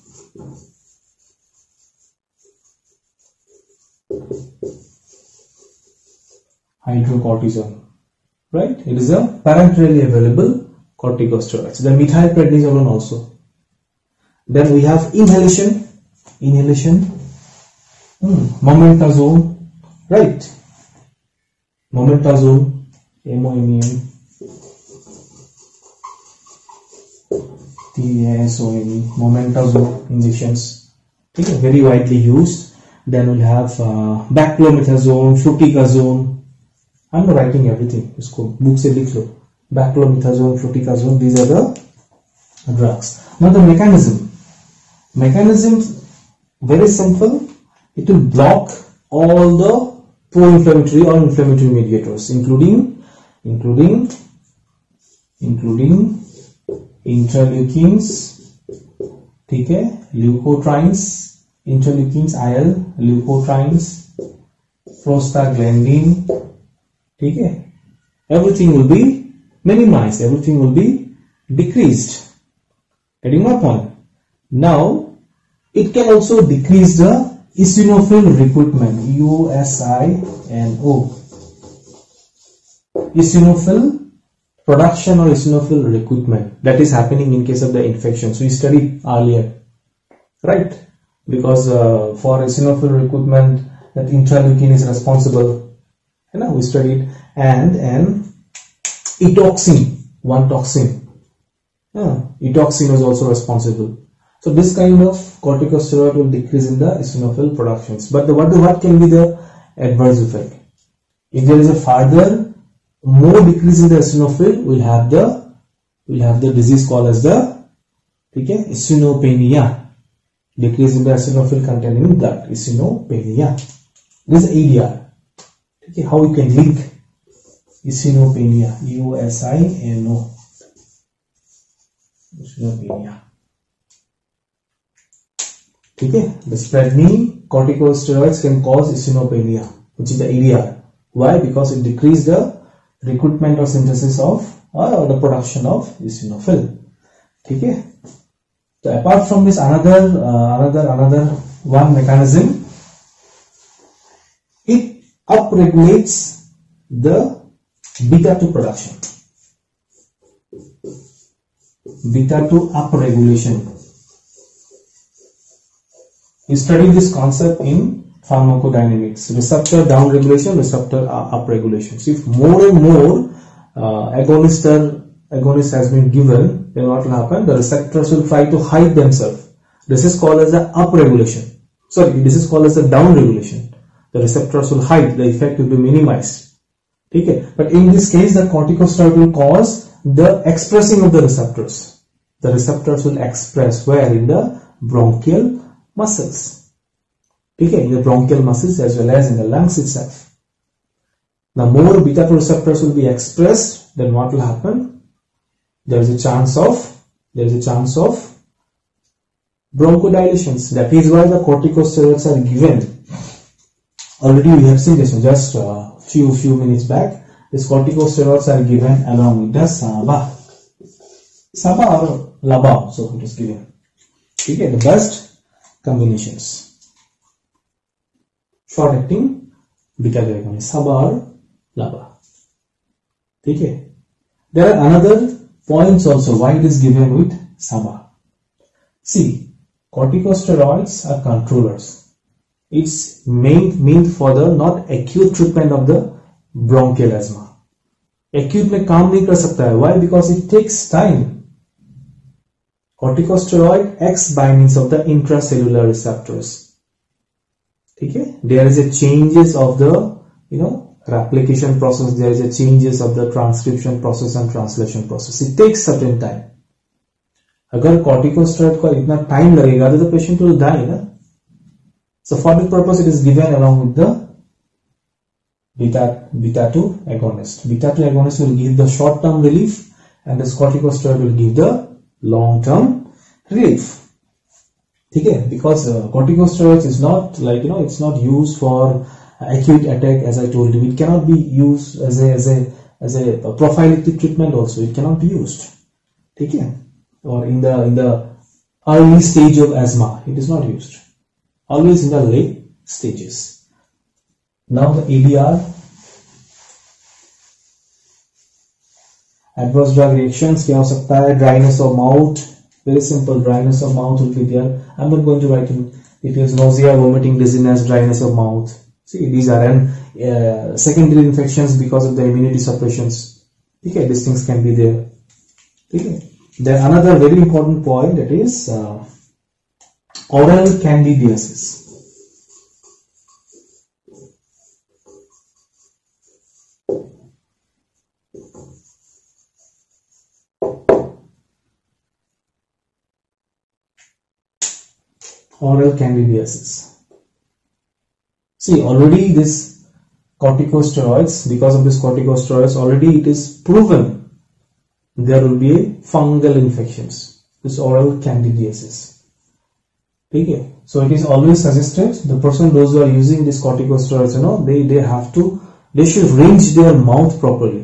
Right? It is a parenterally available corticosteroid. The methylprednisolone also. Then we have inhalation. Momentazone, right? Momentazone. MOMEM, TASOME, momentazole injections. Okay, very widely used. Then we'll have baclomethasone, fluticasone. I'm not writing everything. इसको book से लिख लो. Baclomethasone, fluticasone. These are the drugs. Now the mechanism very simple. It will block all the pro-inflammatory or inflammatory mediators, including interleukins, ठीक है, leukotrienes, interleukins, IL, leukotrienes, prostaglandin, ठीक है, everything will be minimized, everything will be decreased. Getting my point? Now it can also decrease the eosinophil recruitment, USINO, eosinophil production or eosinophil recruitment that is happening in case of the infection. So we studied earlier, right? Because for eosinophil recruitment, that interleukin is responsible. You know, we studied, and etoxin, one toxin. Etoxin is also responsible. So this kind of corticosteroid will decrease in the eosinophil productions. But what can be the adverse effect? If there is a further more decrease in the eosinophil, we'll have the disease called as the eosinopenia. Decrease in the eosinophil content in blood, eosinopenia. This is ADR. Okay, how we can link eosinopenia, USINO, eosinopenia. Okay, the Sprednine corticosteroids can cause eosinopenia, which is the ADR. Why? Because it decreases the recruitment or synthesis of or the production of eosinophil. Okay. So apart from this, another one mechanism, it upregulates the beta 2 production. Beta 2 upregulation. We studied this concept in pharmacodynamics, receptor downregulation, receptor upregulation. So if more and more agonist has been given, then what will happen? The receptors will try to hide themselves. This is called as the upregulation. Sorry, this is called as the downregulation. The receptors will hide, the effect will be minimized. Okay? But in this case, the corticosteroid will cause the expressing of the receptors. The receptors will express where? In the bronchial muscles. Okay, in the bronchial muscles as well as in the lungs itself. Now more beta 2 receptors will be expressed, then what will happen? There is a chance of bronchodilations. That is why the corticosteroids are given. Already we have seen this just a few minutes back. These corticosteroids are given along with the SABA or LABA. So it is given. Okay, the best combinations. Short acting beta agonist, SABA or LABA. Okay. There are another points also why it is given with SABA. See, corticosteroids are controllers. It's meant for the not acute treatment of the bronchial asthma. Acute में काम नहीं कर सकता है. Why? Because it takes time. Corticosteroid acts by means of the intracellular receptors. Okay? There is a changes of the replication process. There is a changes of the transcription process and translation process. It takes certain time. अगर corticosteroid को इतना time लगेगा तो the patient will die, ना? So for that purpose, it is given along with the beta 2 agonist. Beta 2 agonist will give the short term relief, and this corticosteroid will give the long term relief. Okay? Because corticosteroids is not like it's not used for acute attack, as I told you. It cannot be used as a prophylactic treatment also. It cannot be used. Okay? Or in the early stage of asthma, it is not used. Always in the late stages. Now the ADR, adverse drug reactions क्या हो सकता है? Dryness of mouth, very simple. Dryness of mouth will be there. I'm not going to write in details. Nausea, vomiting, dizziness, dryness of mouth. See, these are, and secondary infections because of the immunity suppressions. Okay, these things can be there. Okay. Then another very important point, that is oral candidiasis. Oral candidiasis. See, already this corticosteroids, because of this corticosteroids, already it is proven there will be a fungal infections. This oral candidiasis. Okay. So it is always suggested the person, those who are using this corticosteroids, they should rinse their mouth properly.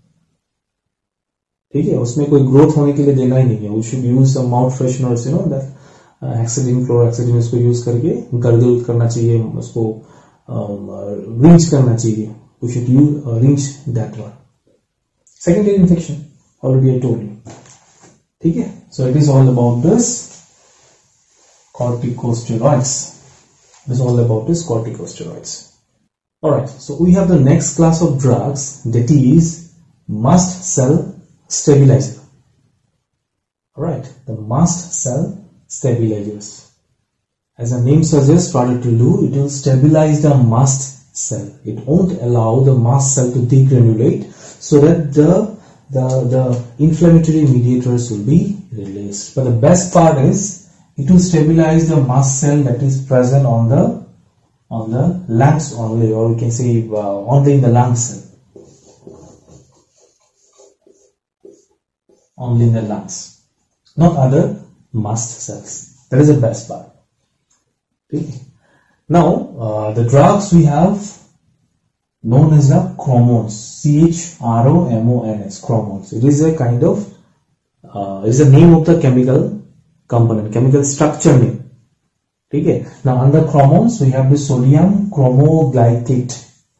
ठीक है, उसमें कोई growth होने के लिए देना ही नहीं है. We should use some mouth fresheners, that हेक्साडिन, क्लोरहेक्साडिन, इसको यूज करके गर्गल करना चाहिए, उसको रिंच करना चाहिए. We should rinse that one. Secondary infection, already I told you. ठीक है. So it is all about this corticosteroids. It is all about this corticosteroids. Alright, so we have the next class of drugs, that is mast cell stabilizer. Alright, the mast cell stabilizers. As the name suggests, what it will do, it will stabilize the mast cell. It won't allow the mast cell to degranulate, so that the inflammatory mediators will be released. But the best part is, it will stabilize the mast cell that is present on the lungs only, or we can say only in the lung cell. Only in the lungs, not other mast cells. That is the best part. Okay. Now the drugs we have known as the chromones. CHROMONS, chromones. It is a kind of it is the name of the chemical component, chemical structure name. Okay. Now under chromones we have the sodium chromoglycate,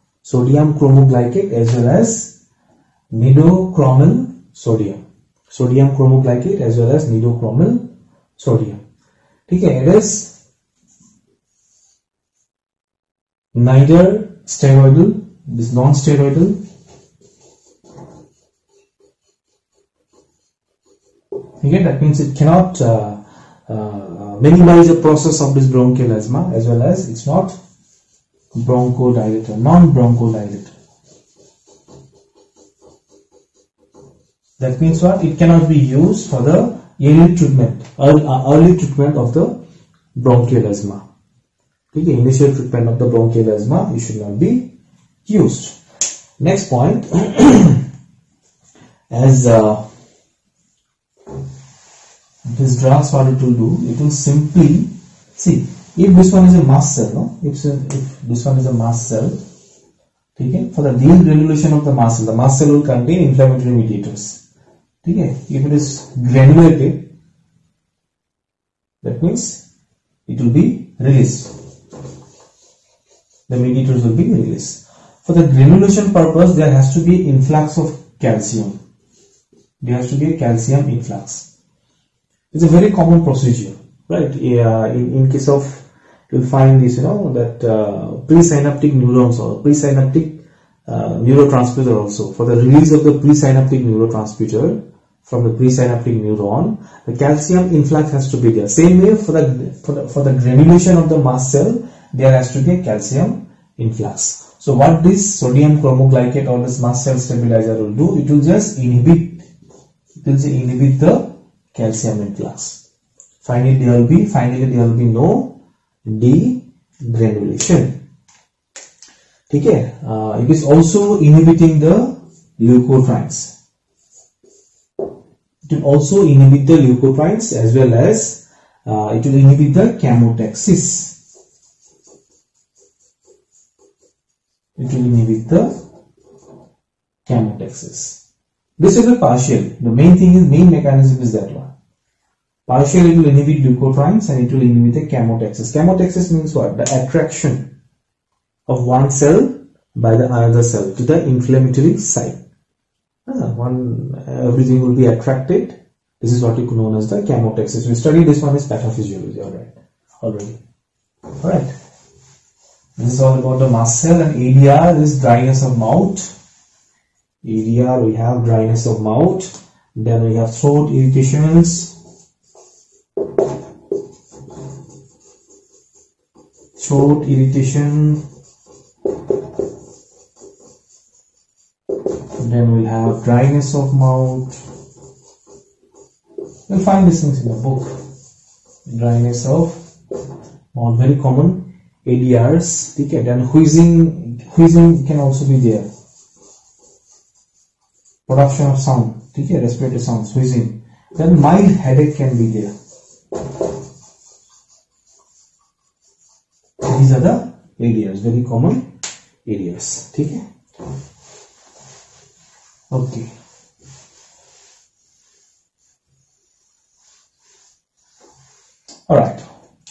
as well as nidochromyl sodium. Sodium chromoglycate as well as nidochromyl sodium. Okay, it is neither steroidal, it is non-steroidal. Okay, that means it cannot minimize the process of this bronchial asthma, as well as it's not bronchodilator, non-bronchodilator. That means what? It cannot be used for the early treatment of the bronchial asthma. Okay, initial treatment of the bronchial asthma, it should not be used. Next point, as this drugs, what it will do, it will simply, see, if this one is a mast cell, no? If this one is a mast cell, okay, for the degranulation of the mast cell will contain inflammatory mediators. Okay, if it is granulated, that means it will be released. The mediators will be released. For the granulation purpose, there has to be influx of calcium. There has to be a calcium influx. It's a very common procedure, right? In case of, you'll find this, that presynaptic neurons or presynaptic neurotransmitter also. For the release of the presynaptic neurotransmitter from the presynaptic neuron, the calcium influx has to be there. Same way for the granulation of the mast cell, there has to be a calcium influx. So what this sodium chromoglycate or this mast cell stabilizer will do, it will just inhibit the calcium influx. Finally there will be no degranulation. Okay, it is also inhibiting the leukotrienes. It will also inhibit the leukotrienes, as well as it will inhibit the chemotaxis. It will inhibit the chemotaxis. This is a partial. The main mechanism is that one. Partial, it will inhibit leukotrienes and it will inhibit the chemotaxis. Chemotaxis means what? The attraction of one cell by the another cell to the inflammatory site. Everything will be attracted. This is what you known as the chemotaxis. We studied this one is pathophysiology, already. Alright. This is all about the mast cell, and ADR is dryness of mouth. ADR, we have dryness of mouth. Then we have throat irritations. Throat irritation. Then we have dryness of mouth. You'll find these things in the book. Dryness of mouth, very common. ADRs. Okay. Then wheezing can also be there. Production of sound. Okay. Respiratory sounds, wheezing. Then mild headache can be there. These are the ADRs, very common ADRs. Okay. Okay. Alright.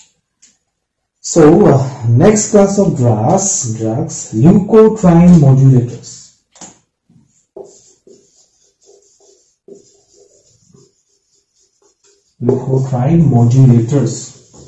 So, next class of drugs, leukotriene modulators. Leukotriene modulators.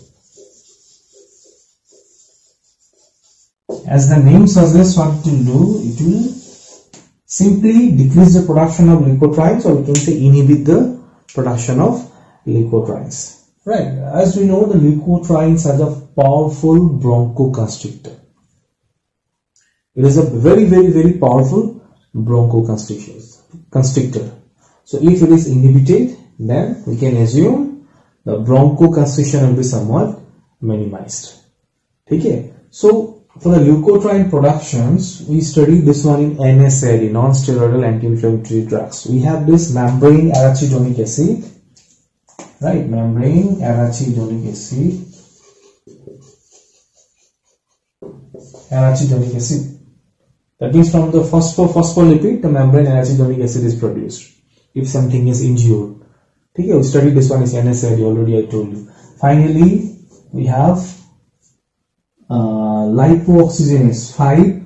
As the name suggests, what it will do, it will simply decrease the production of leukotrienes, or we can say inhibit the production of leukotrienes. Right, as we know, the leukotrienes are the powerful bronchoconstrictor. It is a very powerful bronchoconstrictor. So if it is inhibited, then we can assume the bronchoconstriction will be somewhat minimized. Okay, so for the leukotriene productions, we studied this one in NSAID, non-steroidal anti-inflammatory drugs. We have this membrane arachidonic acid. Right, membrane arachidonic acid. Arachidonic acid. That means from the phospholipid, the membrane arachidonic acid is produced if something is injured. Okay, we studied this one is NSAID, already I told you. Finally, we have lipooxygenase 5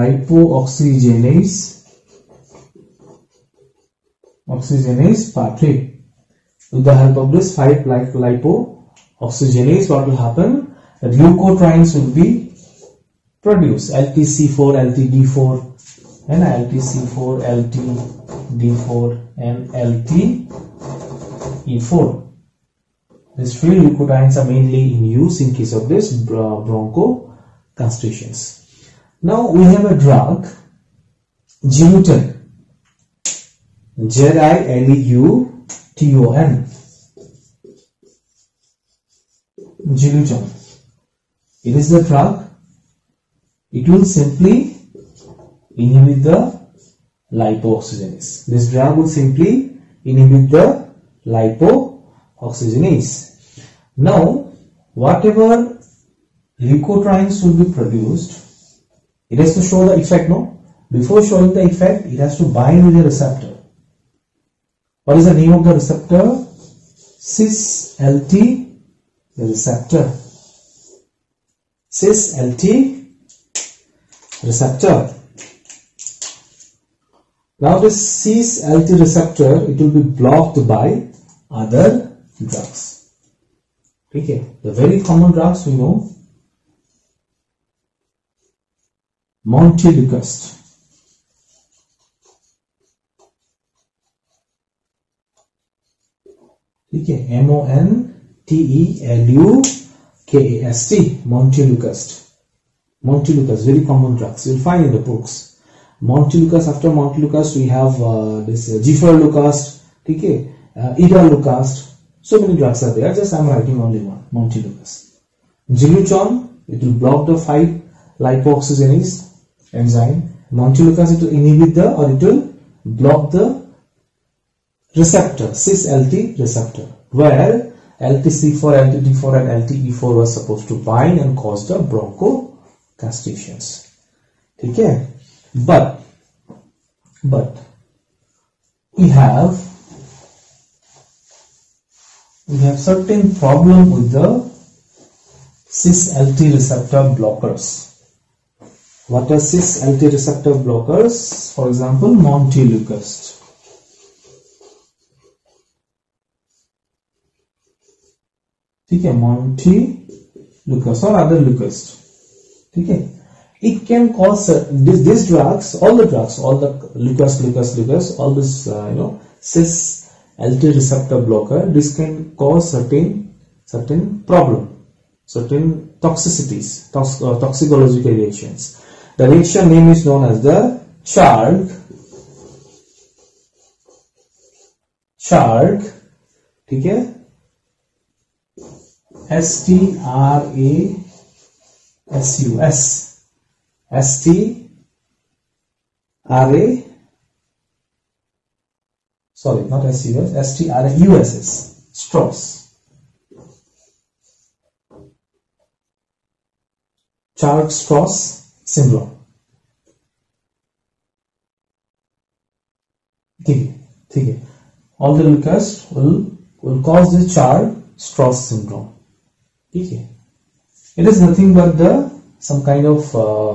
lipooxygenase pathway. With the help of this 5 lipooxygenase, what will happen? The leukotrienes will be produced. LTC4, LTD4, and LTC4, LTD4, and LTE4. These three leukotrienes are mainly in use in case of this bronchoconstrictions. Now we have a drug, Ziluton. Ziluton. Ziluton. It is the drug. It will simply inhibit the lipooxygenase. This drug will simply inhibit the lipooxygenase. Now, whatever leukotrienes will be produced, it has to show the effect, no? Before showing the effect, it has to bind with the receptor. What is the name of the receptor? Cis-LT receptor. Cis-LT receptor. Now this cis-LT receptor, it will be blocked by other drugs. Okay, the very common drugs we know, Montelukast. Okay, Montelukast, Montelukast. Montelukast, very common drugs. You'll find in the books. Montelukast, after Montelukast, we have this Gefarlukast, okay, Idalukast. So many drugs are there, just I am writing only one, Montelukast. Ziluton, it will block the 5 lipooxygenase enzyme. Montelukast, it will inhibit the, or it will block the receptor, cis-LT receptor, where LTC4, LTD4 and LTE4 was supposed to bind and cause the bronchoconstrictions. Okay, but we have certain problem with the cis-LT receptor blockers. What are cis-LT receptor blockers? For example, Montelukast. Okay, Montelukast or other Lukast. Okay, It can cause these drugs, all the glucose, all this cis LT receptor blocker. This can cause certain problem, certain toxicities, toxicological reactions. The reaction name is known as the Churg. ठीक है, Strauss. Churg-Strauss syndrome. ठीक है, all the glucose will cause the Churg-Strauss syndrome. ठीक है, it is nothing but some kind of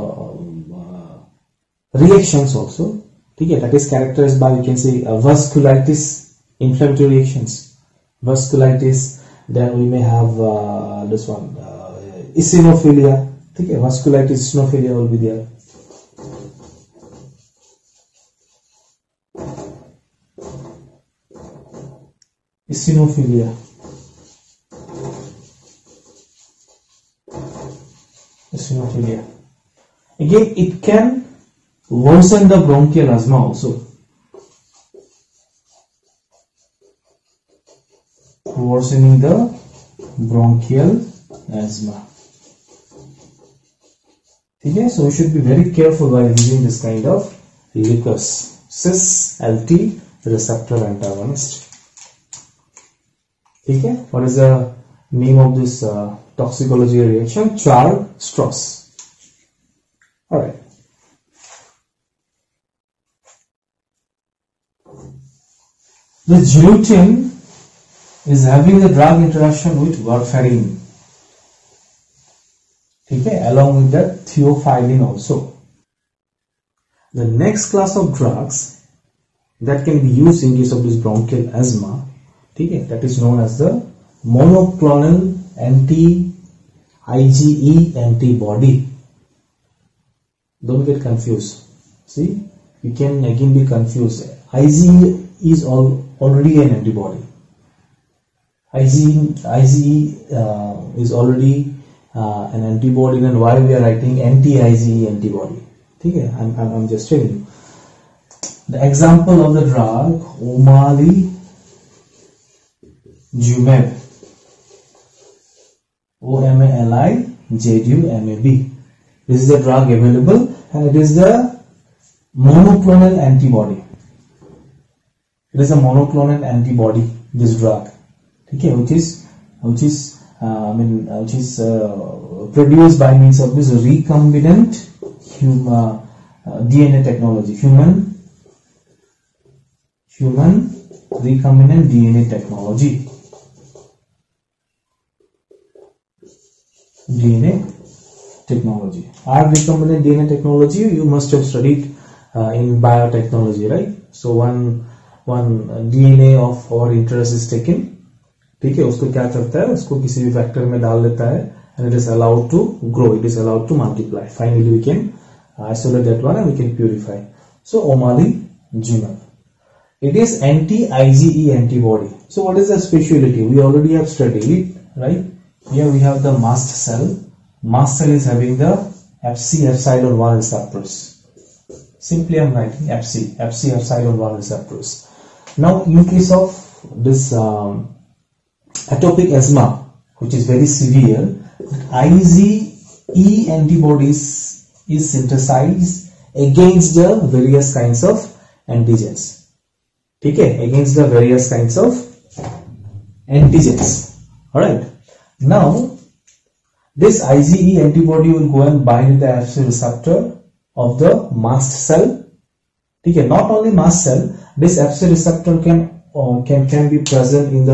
reactions also. ठीक है, that is characterized by, you can say, vasculitis, inflammatory reactions, vasculitis. Then we may have this one, eosinophilia. ठीक है, vasculitis, eosinophilia will be there. Eosinophilia. Again, it can worsen the bronchial asthma also. Worsening the bronchial asthma. Okay, so we should be very careful while using this kind of glucose, cis-LT receptor antagonist. Okay, what is the name of this toxicology reaction? Churg-Strauss. Alright. The gluten is having a drug interaction with warfarin. Okay, along with the theophylline also. The next class of drugs that can be used in case of this bronchial asthma, okay, that is known as the monoclonal anti-IgE antibody. Don't get confused. See, you can again be confused. IgE is already an antibody. IgE is already an antibody, then why we are writing anti-IgE antibody? Okay, I'm just telling you. The example of the drug omalizumab, OMALIZUMAB. This is the drug available, and it is the monoclonal antibody. It is a monoclonal antibody, this drug. Okay, which is produced by means of this recombinant DNA technology, human recombinant DNA technology. Our recombinant DNA technology you must have studied in biotechnology, right? So one DNA of our interest is taken. ठीक है, उसको क्या करता है, उसको किसी भी vector में डाल देता है, and it is allowed to grow, it is allowed to multiply. Finally we can isolate that one and we can purify. So omalizumab, it is anti-IgE antibody. So what is the speciality? We already have studied it, right? Here we have the mast cell. Mast cell is having the Fc epsilon 1 receptors. Simply I'm writing Fc epsilon 1 receptors. Now in case of this atopic asthma, which is very severe, IgE antibodies is synthesized against the various kinds of antigens. Okay, against the various kinds of antigens. Alright. Now this IgE antibody will go and bind the Fc receptor of the mast cell. Okay, not only mast cell, this Fc receptor can be present in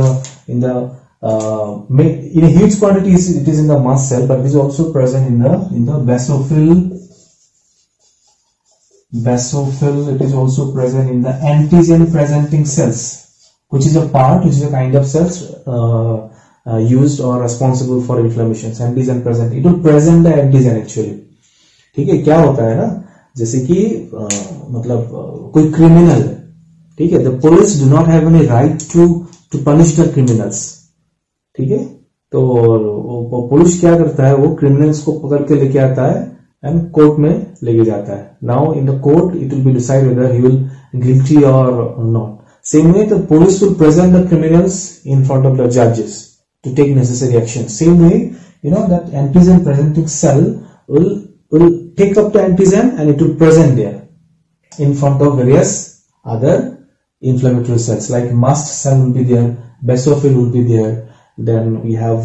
a huge quantity. It is in the mast cell, but it is also present in the basophil. It is also present in the antigen presenting cells, which is a kind of cells used or responsible for inflammations. Antigen present, it will present the antigen actually. ठीक है, क्या होता है ना, जैसे कि मतलब कोई क्रिमिनल है, ठीक है, the police do not have any right to punish the criminals, ठीक है, तो पुलिस क्या करता है, वो क्रिमिनल्स को पकड़ के लेके आता है एंड कोर्ट में लेके जाता है. Now in the court it will be decide whether he will guilty or not. Same way, the police will present the criminals in front of the judges to take necessary action. Same way, you know, that antigen presenting cell will take up the antigen and it will present there in front of various other inflammatory cells, like mast cell will be there, basophil will be there. Then we have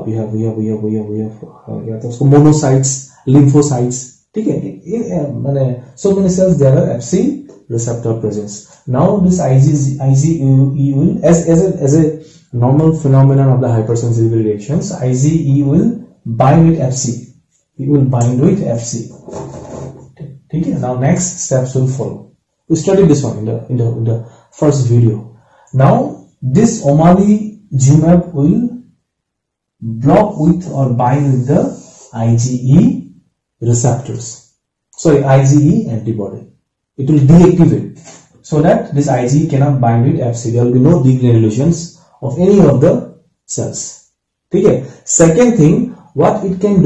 monocytes, lymphocytes. ठीक है, so many cells there are Fc receptor presence. Now this IgE will, as a normal phenomenon of the hypersensitivity reactions, IgE will bind with Fc. It will bind with Fc. Okay. Now next steps will follow. We studied this one in the first video. Now this omalizumab will block with or bind with the IgE receptors. Sorry, IgE antibody. It will deactivate so that this IgE cannot bind with Fc. There will be no degranulations of any of the cells. Okay. Second thing, what it can do,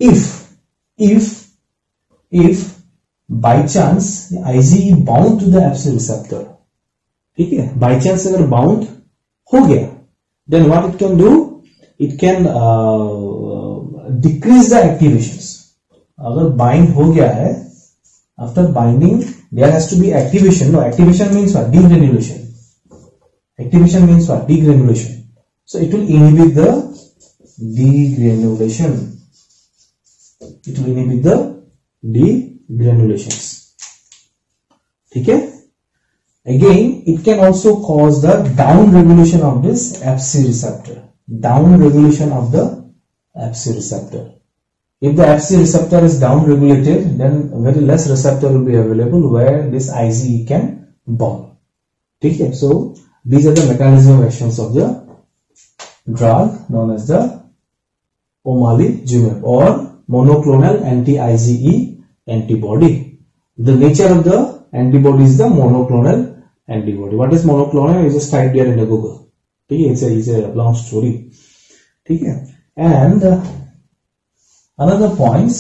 if by chance IgE bound to the Fc receptor, okay, by chance अगर bound हो गया, then what it can do, it can decrease the activations. अगर bind हो गया है, after binding there has to be activation. No, activation means what? Degranulation. Activation means what? Degranulation. So it will inhibit the degranulation. It will inhibit the degranulations. Okay. Again, it can also cause the down regulation of this Fc receptor. Down regulation of the Fc receptor. If the Fc receptor is down regulated, then very less receptor will be available where this IgE can bond. Okay, so these are the mechanism of actions of the drug known as the omalizumab or monoclonal anti-IgE antibody. The nature of the antibody is the monoclonal antibody. What is monoclonal? You just type there in the Google. Okay, it's a long story. Okay, and another points,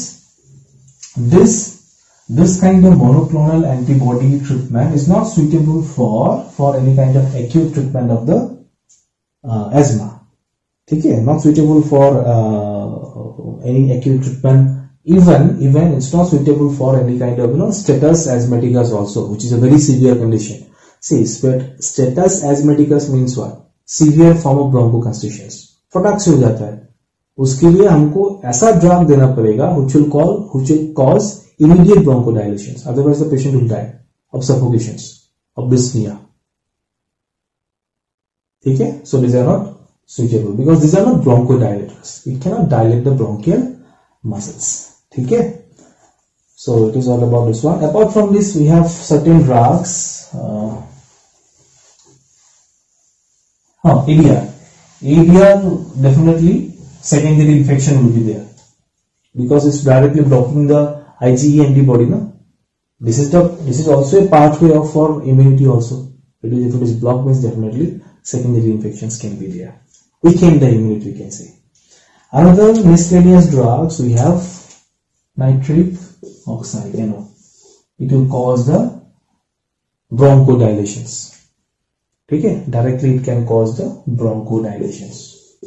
this kind of monoclonal antibody treatment is not suitable for any kind of acute treatment of the asthma. Okay, not suitable for any acute treatment. Even it's not suitable for any kind of status asthmaticus also, which is a very severe condition. See, status asthmaticus means what? Severe form of bronchoconstriction. फटाक से हो जाता है. उसके लिए हमको ऐसा drug देना पड़ेगा which will cause immediate bronchodilation. Otherwise the patient will die of suffocations, of dyspnea. ठीक है? So these are not suitable because these are not bronchodilators. It cannot dilate the bronchial muscles. ठीक है? So it is all about this one. Apart from this, we have certain drugs. ADR. ADR definitely. Secondary infection will be there because it's directly blocking the IgE antibody. No, this is also a pathway for immunity also. If it is blocked, means definitely secondary infections can be there. Weaken the immunity, we can say. Another miscellaneous drugs we have nitric oxide. It will cause the bronchodilations. Okay, directly it can cause the bronchodilations.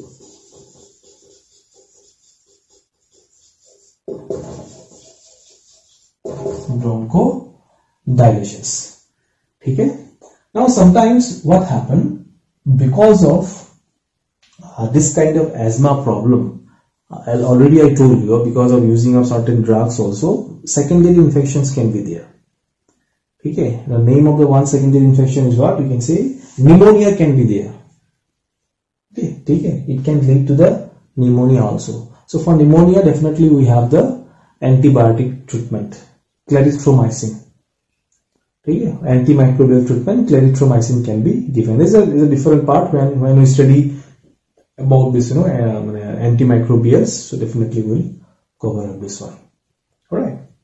Bronchodilations. Okay. Now sometimes what happen because of this kind of asthma problem, already I told you, because of using of certain drugs also, secondary infections can be there. Okay. The name of the one secondary infection is what? You can say pneumonia can be there. Okay. It can lead to the pneumonia also. So for pneumonia, definitely we have the antibiotic treatment, clarithromycin. Okay. Antimicrobial treatment, clarithromycin can be given. This is a different part when we study about this, antimicrobials. So definitely we'll cover up this one. All right.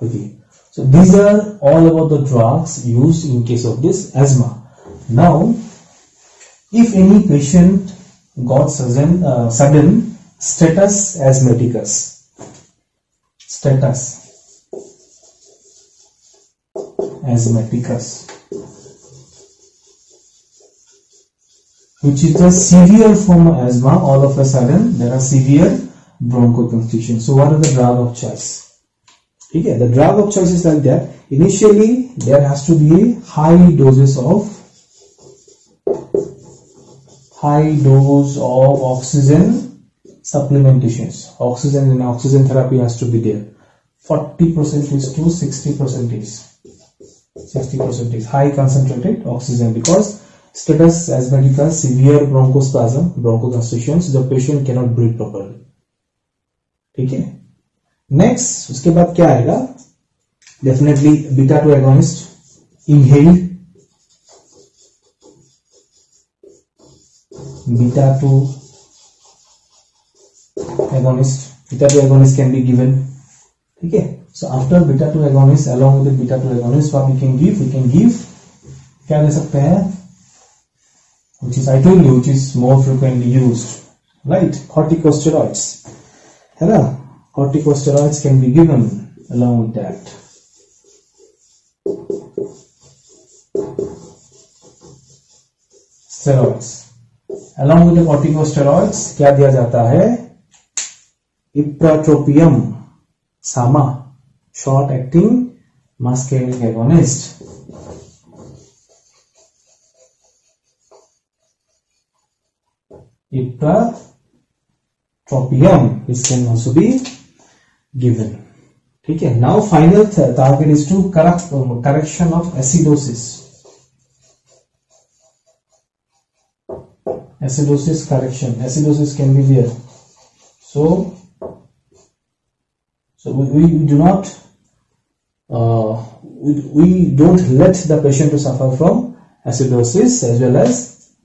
Okay. So these are all about the drugs used in case of this asthma. Now, if any patient got sudden status asthmaticus, which is the severe form of asthma, all of a sudden there are severe bronchoconstriction. So what is the drug of choice? Okay, the drug of choice is like that. Initially, there has to be high dose of oxygen supplementations. Oxygen and oxygen therapy has to be there. 40% to 60% high concentrated oxygen, because status asthmaticus, severe bronchospasm, bronchoconstrictions, the patient cannot breathe properly. ठीक है. Next उसके बाद क्या आएगा? Definitely beta 2 agonist, inhaled beta 2 agonist can be given. ठीक है. So after beta 2 agonist, along with the beta 2 agonist, what we can give? We can give क्या दे सकते हैं? Which is I told you, which is more frequently used, right? Corticosteroids, है ना? Corticosteroids can be given along with that. Steroids. Along with the corticosteroids, क्या दिया जाता है? Ipratropium, SAMA, short acting muscarinic agonist. Ipratropium, this can also be given. ठीक है. Now final target is to correction of acidosis. Acidosis correction. Acidosis can be there. So we do not we don't let the patient to suffer from acidosis, as well as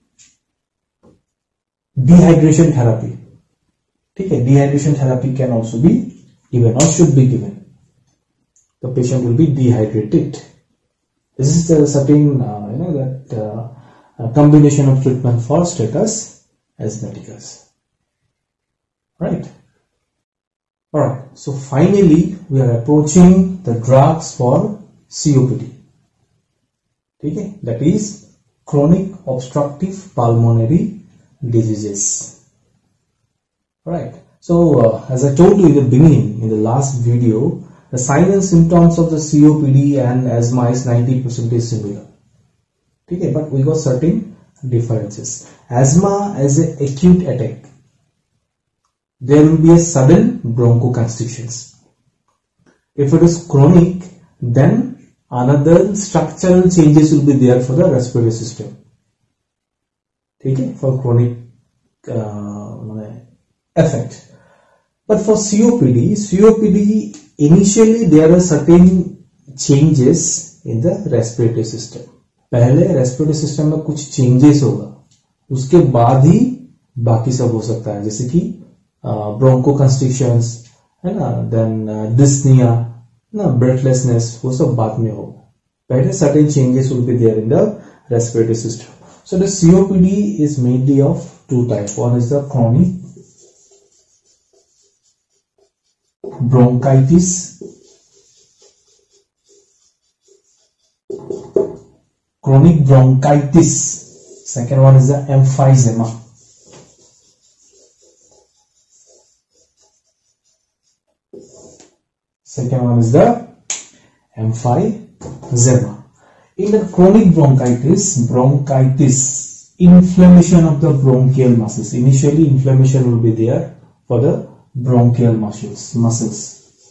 dehydration therapy. ठीक है. Dehydration therapy can also be given or should be given. The patient will be dehydrated. This is the certain combination of treatment for status asthmaticus. Right. Alright. So finally we are approaching the drugs for COPD. ठीक है. That is chronic obstructive pulmonary diseases. Right. So as I told you in the beginning, in the last video, the signs and symptoms of the COPD and asthma is 90% similar. Okay, but we got certain differences. Asthma as an acute attack, there will be a sudden bronchoconstrictions. If it is chronic, then another structural changes will be there for the respiratory system. Okay, for chronic effect. But for COPD, initially there are certain changes in the respiratory system. पहले respiratory system में कुछ changes होगा, उसके बाद ही बाकी सब हो सकता है, जैसे कि ब्रोंकोकंस्ट्रिक्शंस, है ना, देन डिस्निया, ना, ब्रेथलेसनेस, वो सब बाद में होगा. पहले certain changes will be there in the respiratory system. So the COPD is mainly of two types. One is the chronic bronchitis, second one is the emphysema. In the chronic bronchitis, inflammation of the bronchial muscles. Initially inflammation will be there for the bronchial muscles.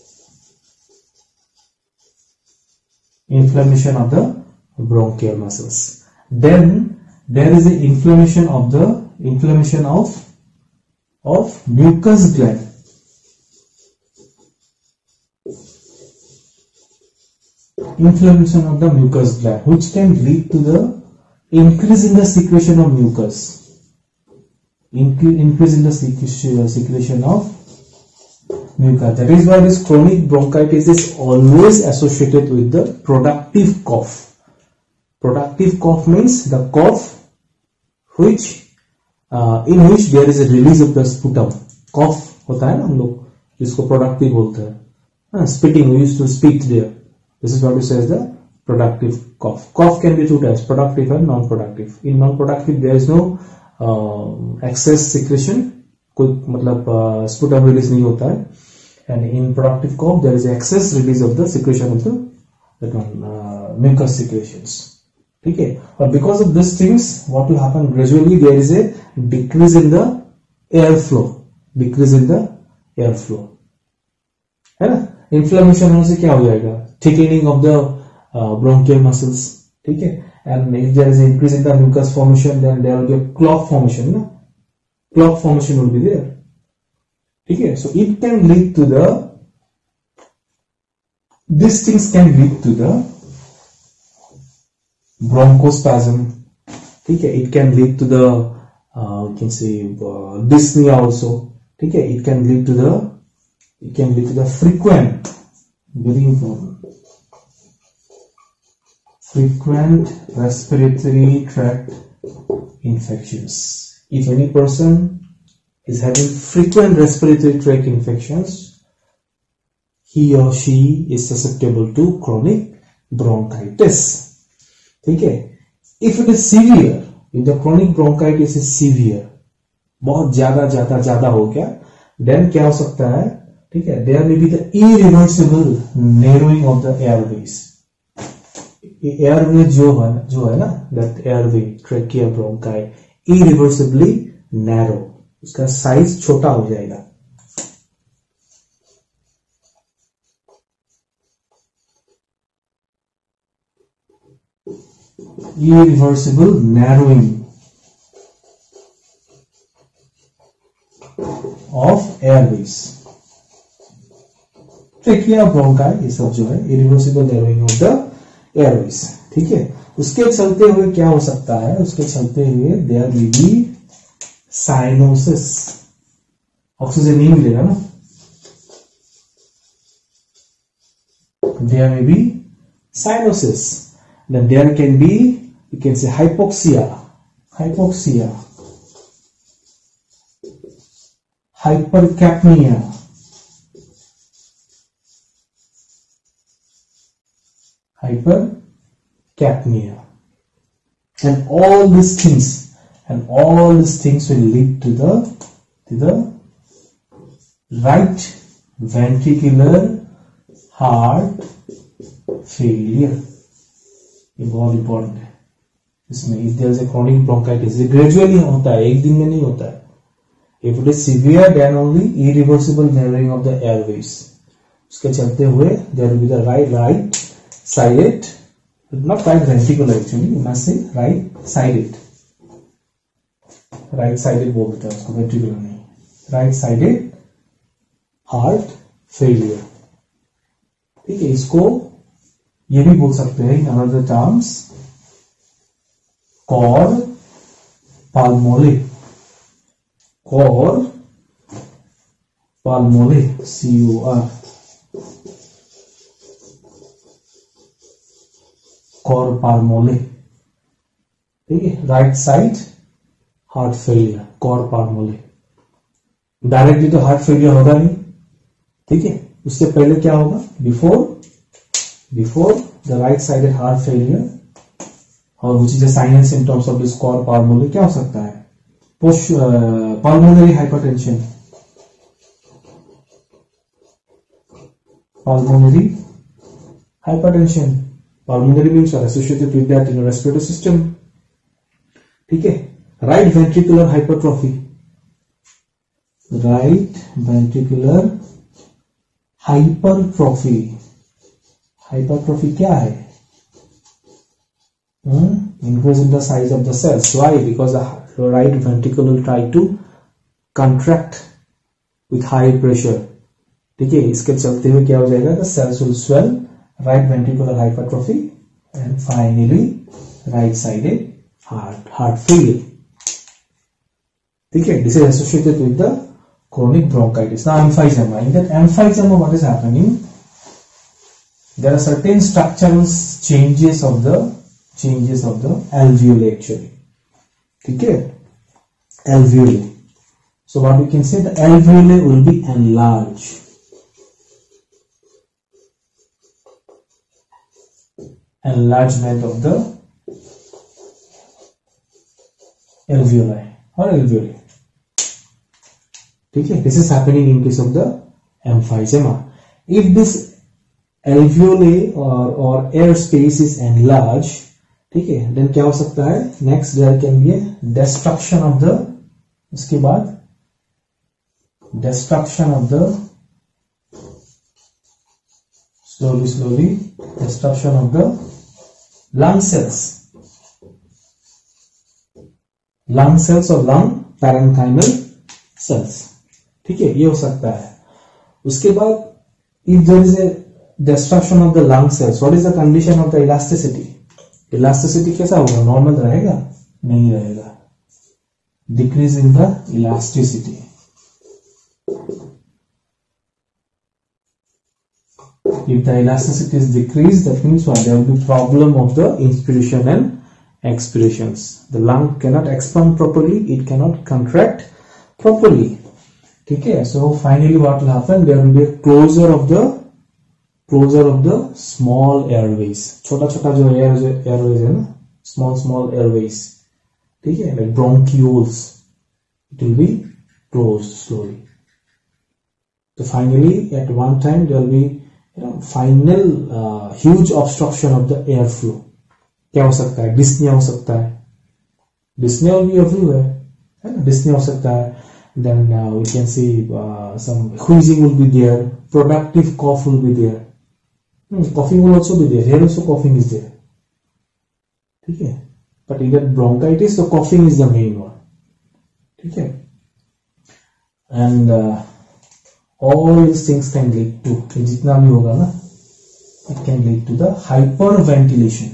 Inflammation of the bronchial muscles. Then there is a inflammation of mucus gland. Inflammation of the mucus gland, which can lead to the increase in the secretion of mucus. Increase in the secretion of mucus. That is why this chronic bronchitis is always associated with the productive cough. Productive cough means the cough which in which there is a release of the sputum. Cough होता है ना हम लोग जिसको productive बोलते हैं. Spitting, we used to spit there. This is what we say as the productive cough. Cough can be two types, productive and non-productive. In non-productive there is no excess secretion, कोई मतलब sputum release नहीं होता है. And in productive cough there is excess release of the secretion of the mucus secretions. ठीक है. और because of these things what will happen gradually, there is a decrease in the airflow, decrease in the airflow, है ना. Inflammation होने से क्या हो जाएगा, thickening of the bronchial muscles, ठीक है. And if there is an increase in the mucus formation, then there will be a clot formation, ना. Clot formation will be there, ठीक है. So it can lead to the, these things can lead to the bronchospasm, ठीक है. It can lead to the you can say dyspnea also, ठीक है. It can lead to the frequent, very important, frequent respiratory tract infections. If any person is having frequent respiratory tract infections, he or she is susceptible to chronic bronchitis, ठीक है. If it is severe, if the chronic bronchitis is severe, बहुत ज्यादा हो गया, then क्या हो सकता है, ठीक है. There may be the irreversible narrowing of the airways. Airway जो है ना, that airway, trachea, bronchi, irreversibly narrow, उसका साइज छोटा हो जाएगा. Irreversible narrowing of airways, trachea, bronchi, ये सब जो है irreversible narrowing of the airways, ठीक है. उसके चलते हुए क्या हो सकता है, उसके चलते हुए there may be cyanosis, oxygen नहीं मिलेगा ना. There may be cyanosis. Then there can be, you can say hypoxia, hypercapnia, and all these things will lead to the right ventricular heart failure. ये बहुत इंपॉर्टेंट है इसमें. If there is a chronic bronchitis, ये gradually होता है, एक दिन में नहीं होता है. If it is severe then only irreversible narrowing of the airways. उसके चलते हुए there will be the right sided, not right ventricular actually, you must say right sided बोल देता है उसको, वेंट्रिकुलर नहीं, राइट साइडेड हार्ट फेलियर, ठीक है. इसको ये भी बोल सकते हैं in another terms cor pulmonale, COR, cor pulmonale, ठीक है. Right side heart failure, cor pulmonale. Directly तो हार्ट फेलियर होगा नहीं, ठीक है. उससे पहले क्या होगा, before the right sided heart failure, और which is a sign and symptoms of this cor pulmonale, क्या हो सकता है, pulmonary hypertension, pulmonary means are associated with that in the respiratory system, ठीक है. right ventricular hypertrophy, hypertrophy क्या है, increase in the size of the cells. Why? Because the right ventricle will try to contract with high pressure, ठीक है. इसके चलते हुए क्या हो जाएगा, the cells will swell, right ventricular hypertrophy, and finally right sided heart failure, ठीक है. This is associated with the chronic bronchitis. Now emphysema. In that emphysema, what is happening? There are certain structural changes of the alveoli actually. Okay, alveoli. So what we can say, the alveoli will be enlarged. Enlargement of the alveoli or alveoli. Okay, this is happening in case of the emphysema. If this alveoli or air space is enlarged, okay, then क्या हो सकता है? Next there can be a destruction of the, उसके बाद destruction of the, slowly destruction of the lung cells or lung parenchymal cells. ठीक है, ये हो सकता है. उसके बाद if there is a destruction of the lung cells, what is the condition of the elasticity? Elasticity कैसा होगा? Normal रहेगा? नहीं रहेगा. Decrease in the elasticity. If the elasticity is decreased, that means what? There will be problem of the inspiration and expirations. The lung cannot expand properly, it cannot contract properly. Okay, so finally what will happen? There will be a closure of the small airways. छोटा जो airways है ना, small airways. ठीक है, like bronchioles. It will be closed slowly. So finally, at one time there will be final huge obstruction of the airflow. क्या हो सकता है? Dyspnea हो सकता है. Dyspnea will be everywhere. Dyspnea हो सकता है. Then we can see some wheezing will be there. Productive cough will be there. Coughing will also be there. Here also coughing is there. ठीक है. But in that bronchitis, so coughing is the main one. ठीक है. And all these things can lead to, जितना भी होगा ना, it can lead to the hyperventilation.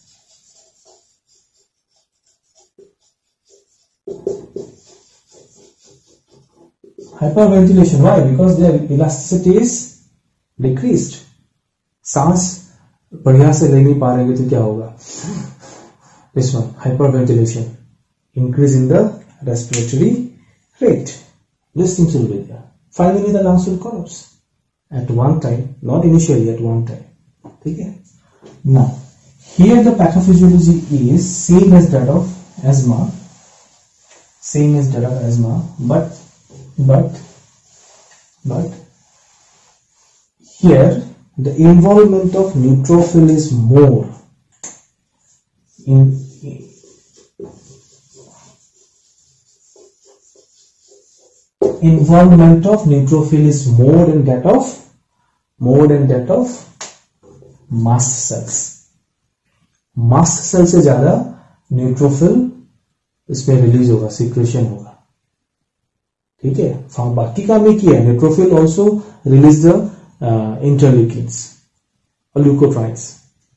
Hyperventilation, why? Because their elasticity is decreased. सांस बढ़िया से ले नहीं पा रहे तो क्या होगा? This one, hyperventilation, increase in the respiratory rate. These things will be there. Finally, the lungs will collapse at one time, not initially, at one time. Okay. Now, here the pathophysiology is same as that of asthma, but here the involvement of neutrophil is more. Involvement of neutrophil is more than that of mast cells. Mast cells से ज्यादा neutrophil इसमें release होगा, secretion होगा. ठीक है. बाकी काम ये किया है. neutrophil also release the interleukins or leukotrienes.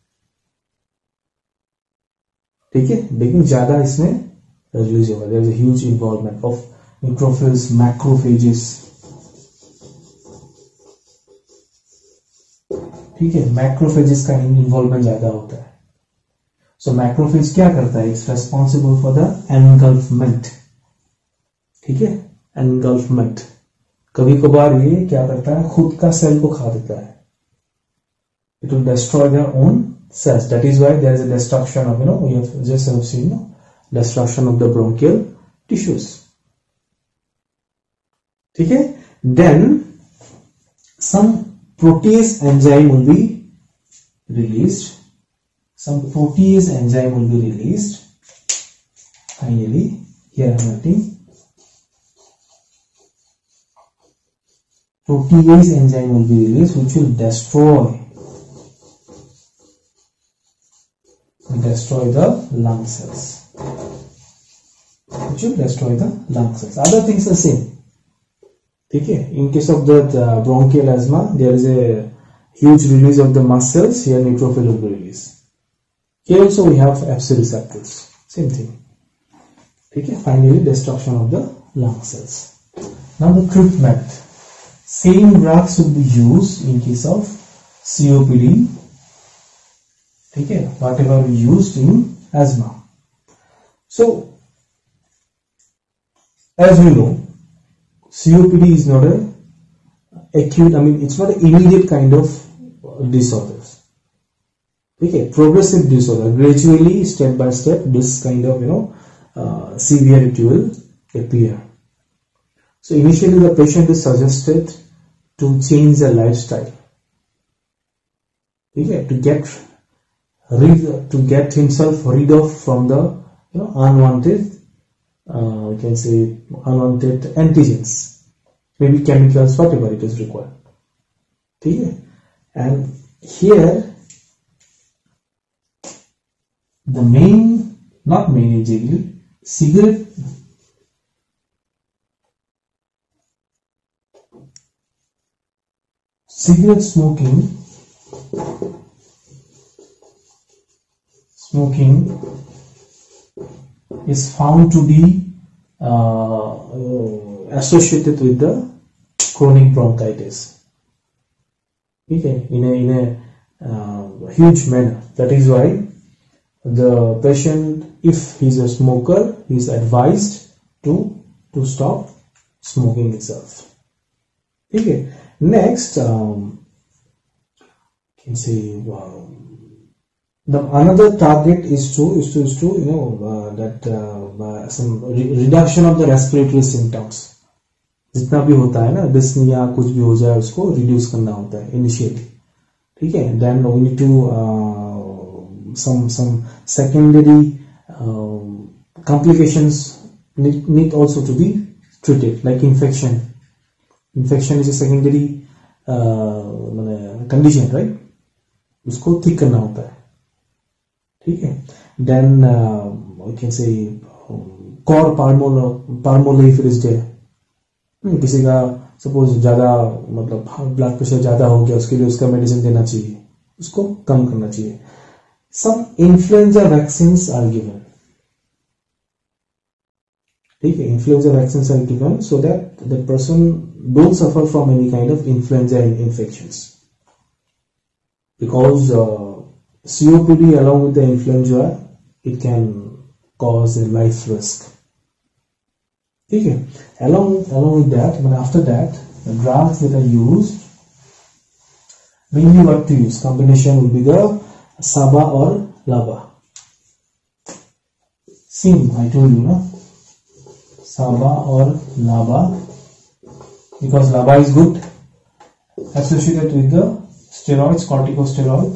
ठीक है. लेकिन ज्यादा इसमें रिलीज होगा. there is a huge involvement of neutrophils, macrophages. ठीक है. macrophages का इन्वॉल्वमेंट ज्यादा होता है. So macrophage क्या करता है? It's responsible for the engulfment. ठीक है. engulfment. कभी कभार ये क्या करता है? खुद का सेल को खा देता है. It will destroy their own cells. That is why there is a destruction of, we have just seen destruction of the bronchial tissues. ठीक है. Then some protease enzyme will be released. Finally, here I am writing protease enzyme will be released, which will destroy the lung cells. Other things are same. ठीक है. In case of the bronchial asthma, there is a huge release of the mast cells. Here neutrophil will be released. Here also we have Fc receptors. Same thing. ठीक है. Finally, destruction of the lung cells. Now the treatment. Same drugs will be used in case of COPD. Okay, whatever we used in asthma. So, as we know, COPD is not a acute, it's not an immediate kind of disorder. Okay, progressive disorder. Gradually, step by step, this kind of severity will appear. So initially, the patient is suggested to change their lifestyle. Okay, to get himself rid of from the unwanted, we can say unwanted antigens, maybe chemicals, whatever it is required. Okay, and here the not main exactly, cigarette smoking is found to be associated with the chronic bronchitis. Okay, in a huge manner. That is why the patient, if he is a smoker, he is advised to stop smoking itself. Okay. Next, can say another target is to some reduction of the respiratory symptoms. जितना भी होता है ना, dyspnoea कुछ भी हो जाए उसको रिड्यूस करना होता है इनिशियली. ठीक है. Then we need to some secondary complications need also to be treated, like infection. Infection is a secondary condition, right? उसको ठीक करना होता है. ठीक है. Then we can say core palmole if it is there. किसी का सपोज ज्यादा ब्लड प्रेशर ज्यादा हो गया, उसके लिए उसका मेडिसिन देना चाहिए, उसको कम करना चाहिए. Some influenza vaccines are given. ठीक है. Influenza vaccines are given so that the person don't suffer from any kind of influenza infections, because COPD along with the influenza, it can cause a life risk. Okay. Along with that, but after that, the drugs that are used, mainly what to use, combination will be the SABA or LABA. Same, I told you, no? SABA or LABA, because LABA is good, associated with the steroids, corticosteroid.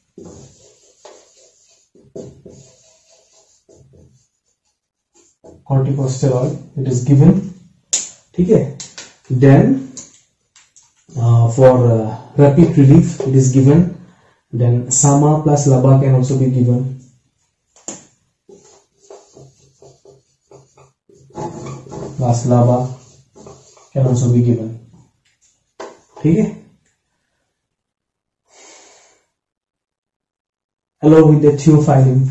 Corticosteroid, it is given. Okay. Then for rapid relief, it is given. Then SAMA plus LABA can also be given. Plus LABA can also be given. Okay. Along with the theophylline.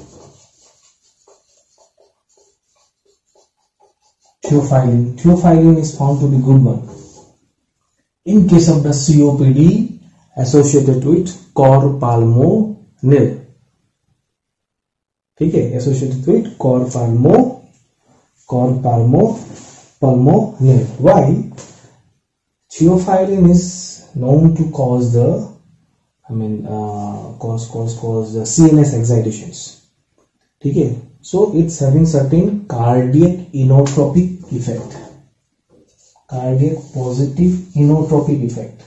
Theophylline is found to be good one in case of the COPD associated with cor-palmo-nil. Okay, associated with cor-palmo-nil. Why? Theophylline is known to cause the cause the CNS excitations. Okay, so it's having certain cardiac inotropic effect, cardiac positive inotropic effect.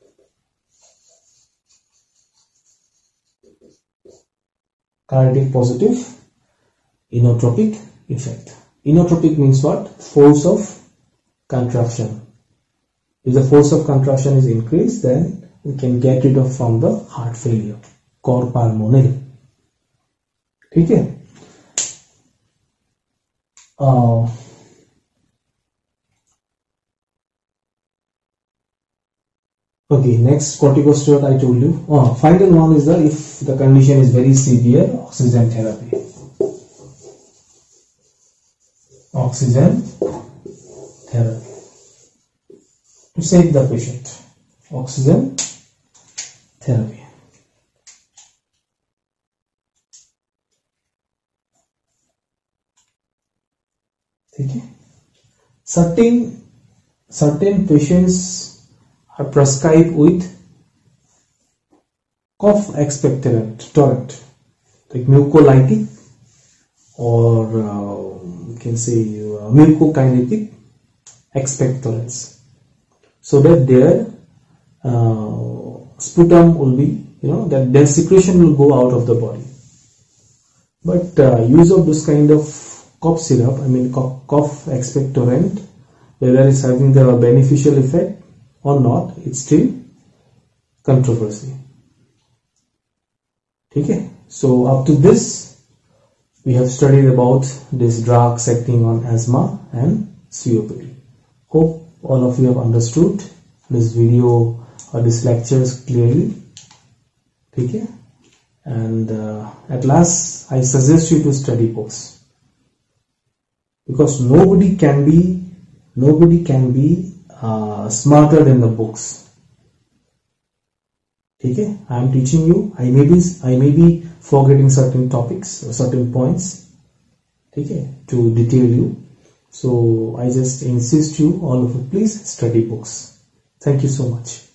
Cardiac positive inotropic effect. Inotropic means what? Force of contraction. If the force of contraction is increased, then we can get rid of from the heart failure, cor-palmo-nil. Okay. Okay, next corticosteroid I told you. Final one is if the condition is very severe, oxygen therapy. Oxygen therapy. save the patient. Oxygen therapy. Okay. Certain patients are prescribed with cough expectorant like mucolytic or you can say mucokinetic expectorants, so that their sputum will be, that their secretion will go out of the body. But use of this kind of cough syrup, cough expectorant, whether it's having the beneficial effect or not, it's still controversy. Okay, so up to this we have studied about these drugs acting on asthma and COPD. Hope all of you have understood this video or this lectures clearly. Okay, and at last I suggest you to study books, because nobody can be smarter than the books. Okay, I am teaching you. I may be forgetting certain topics or certain points, okay, to detail you. So I just insist you, all of you, please study books. Thank you so much.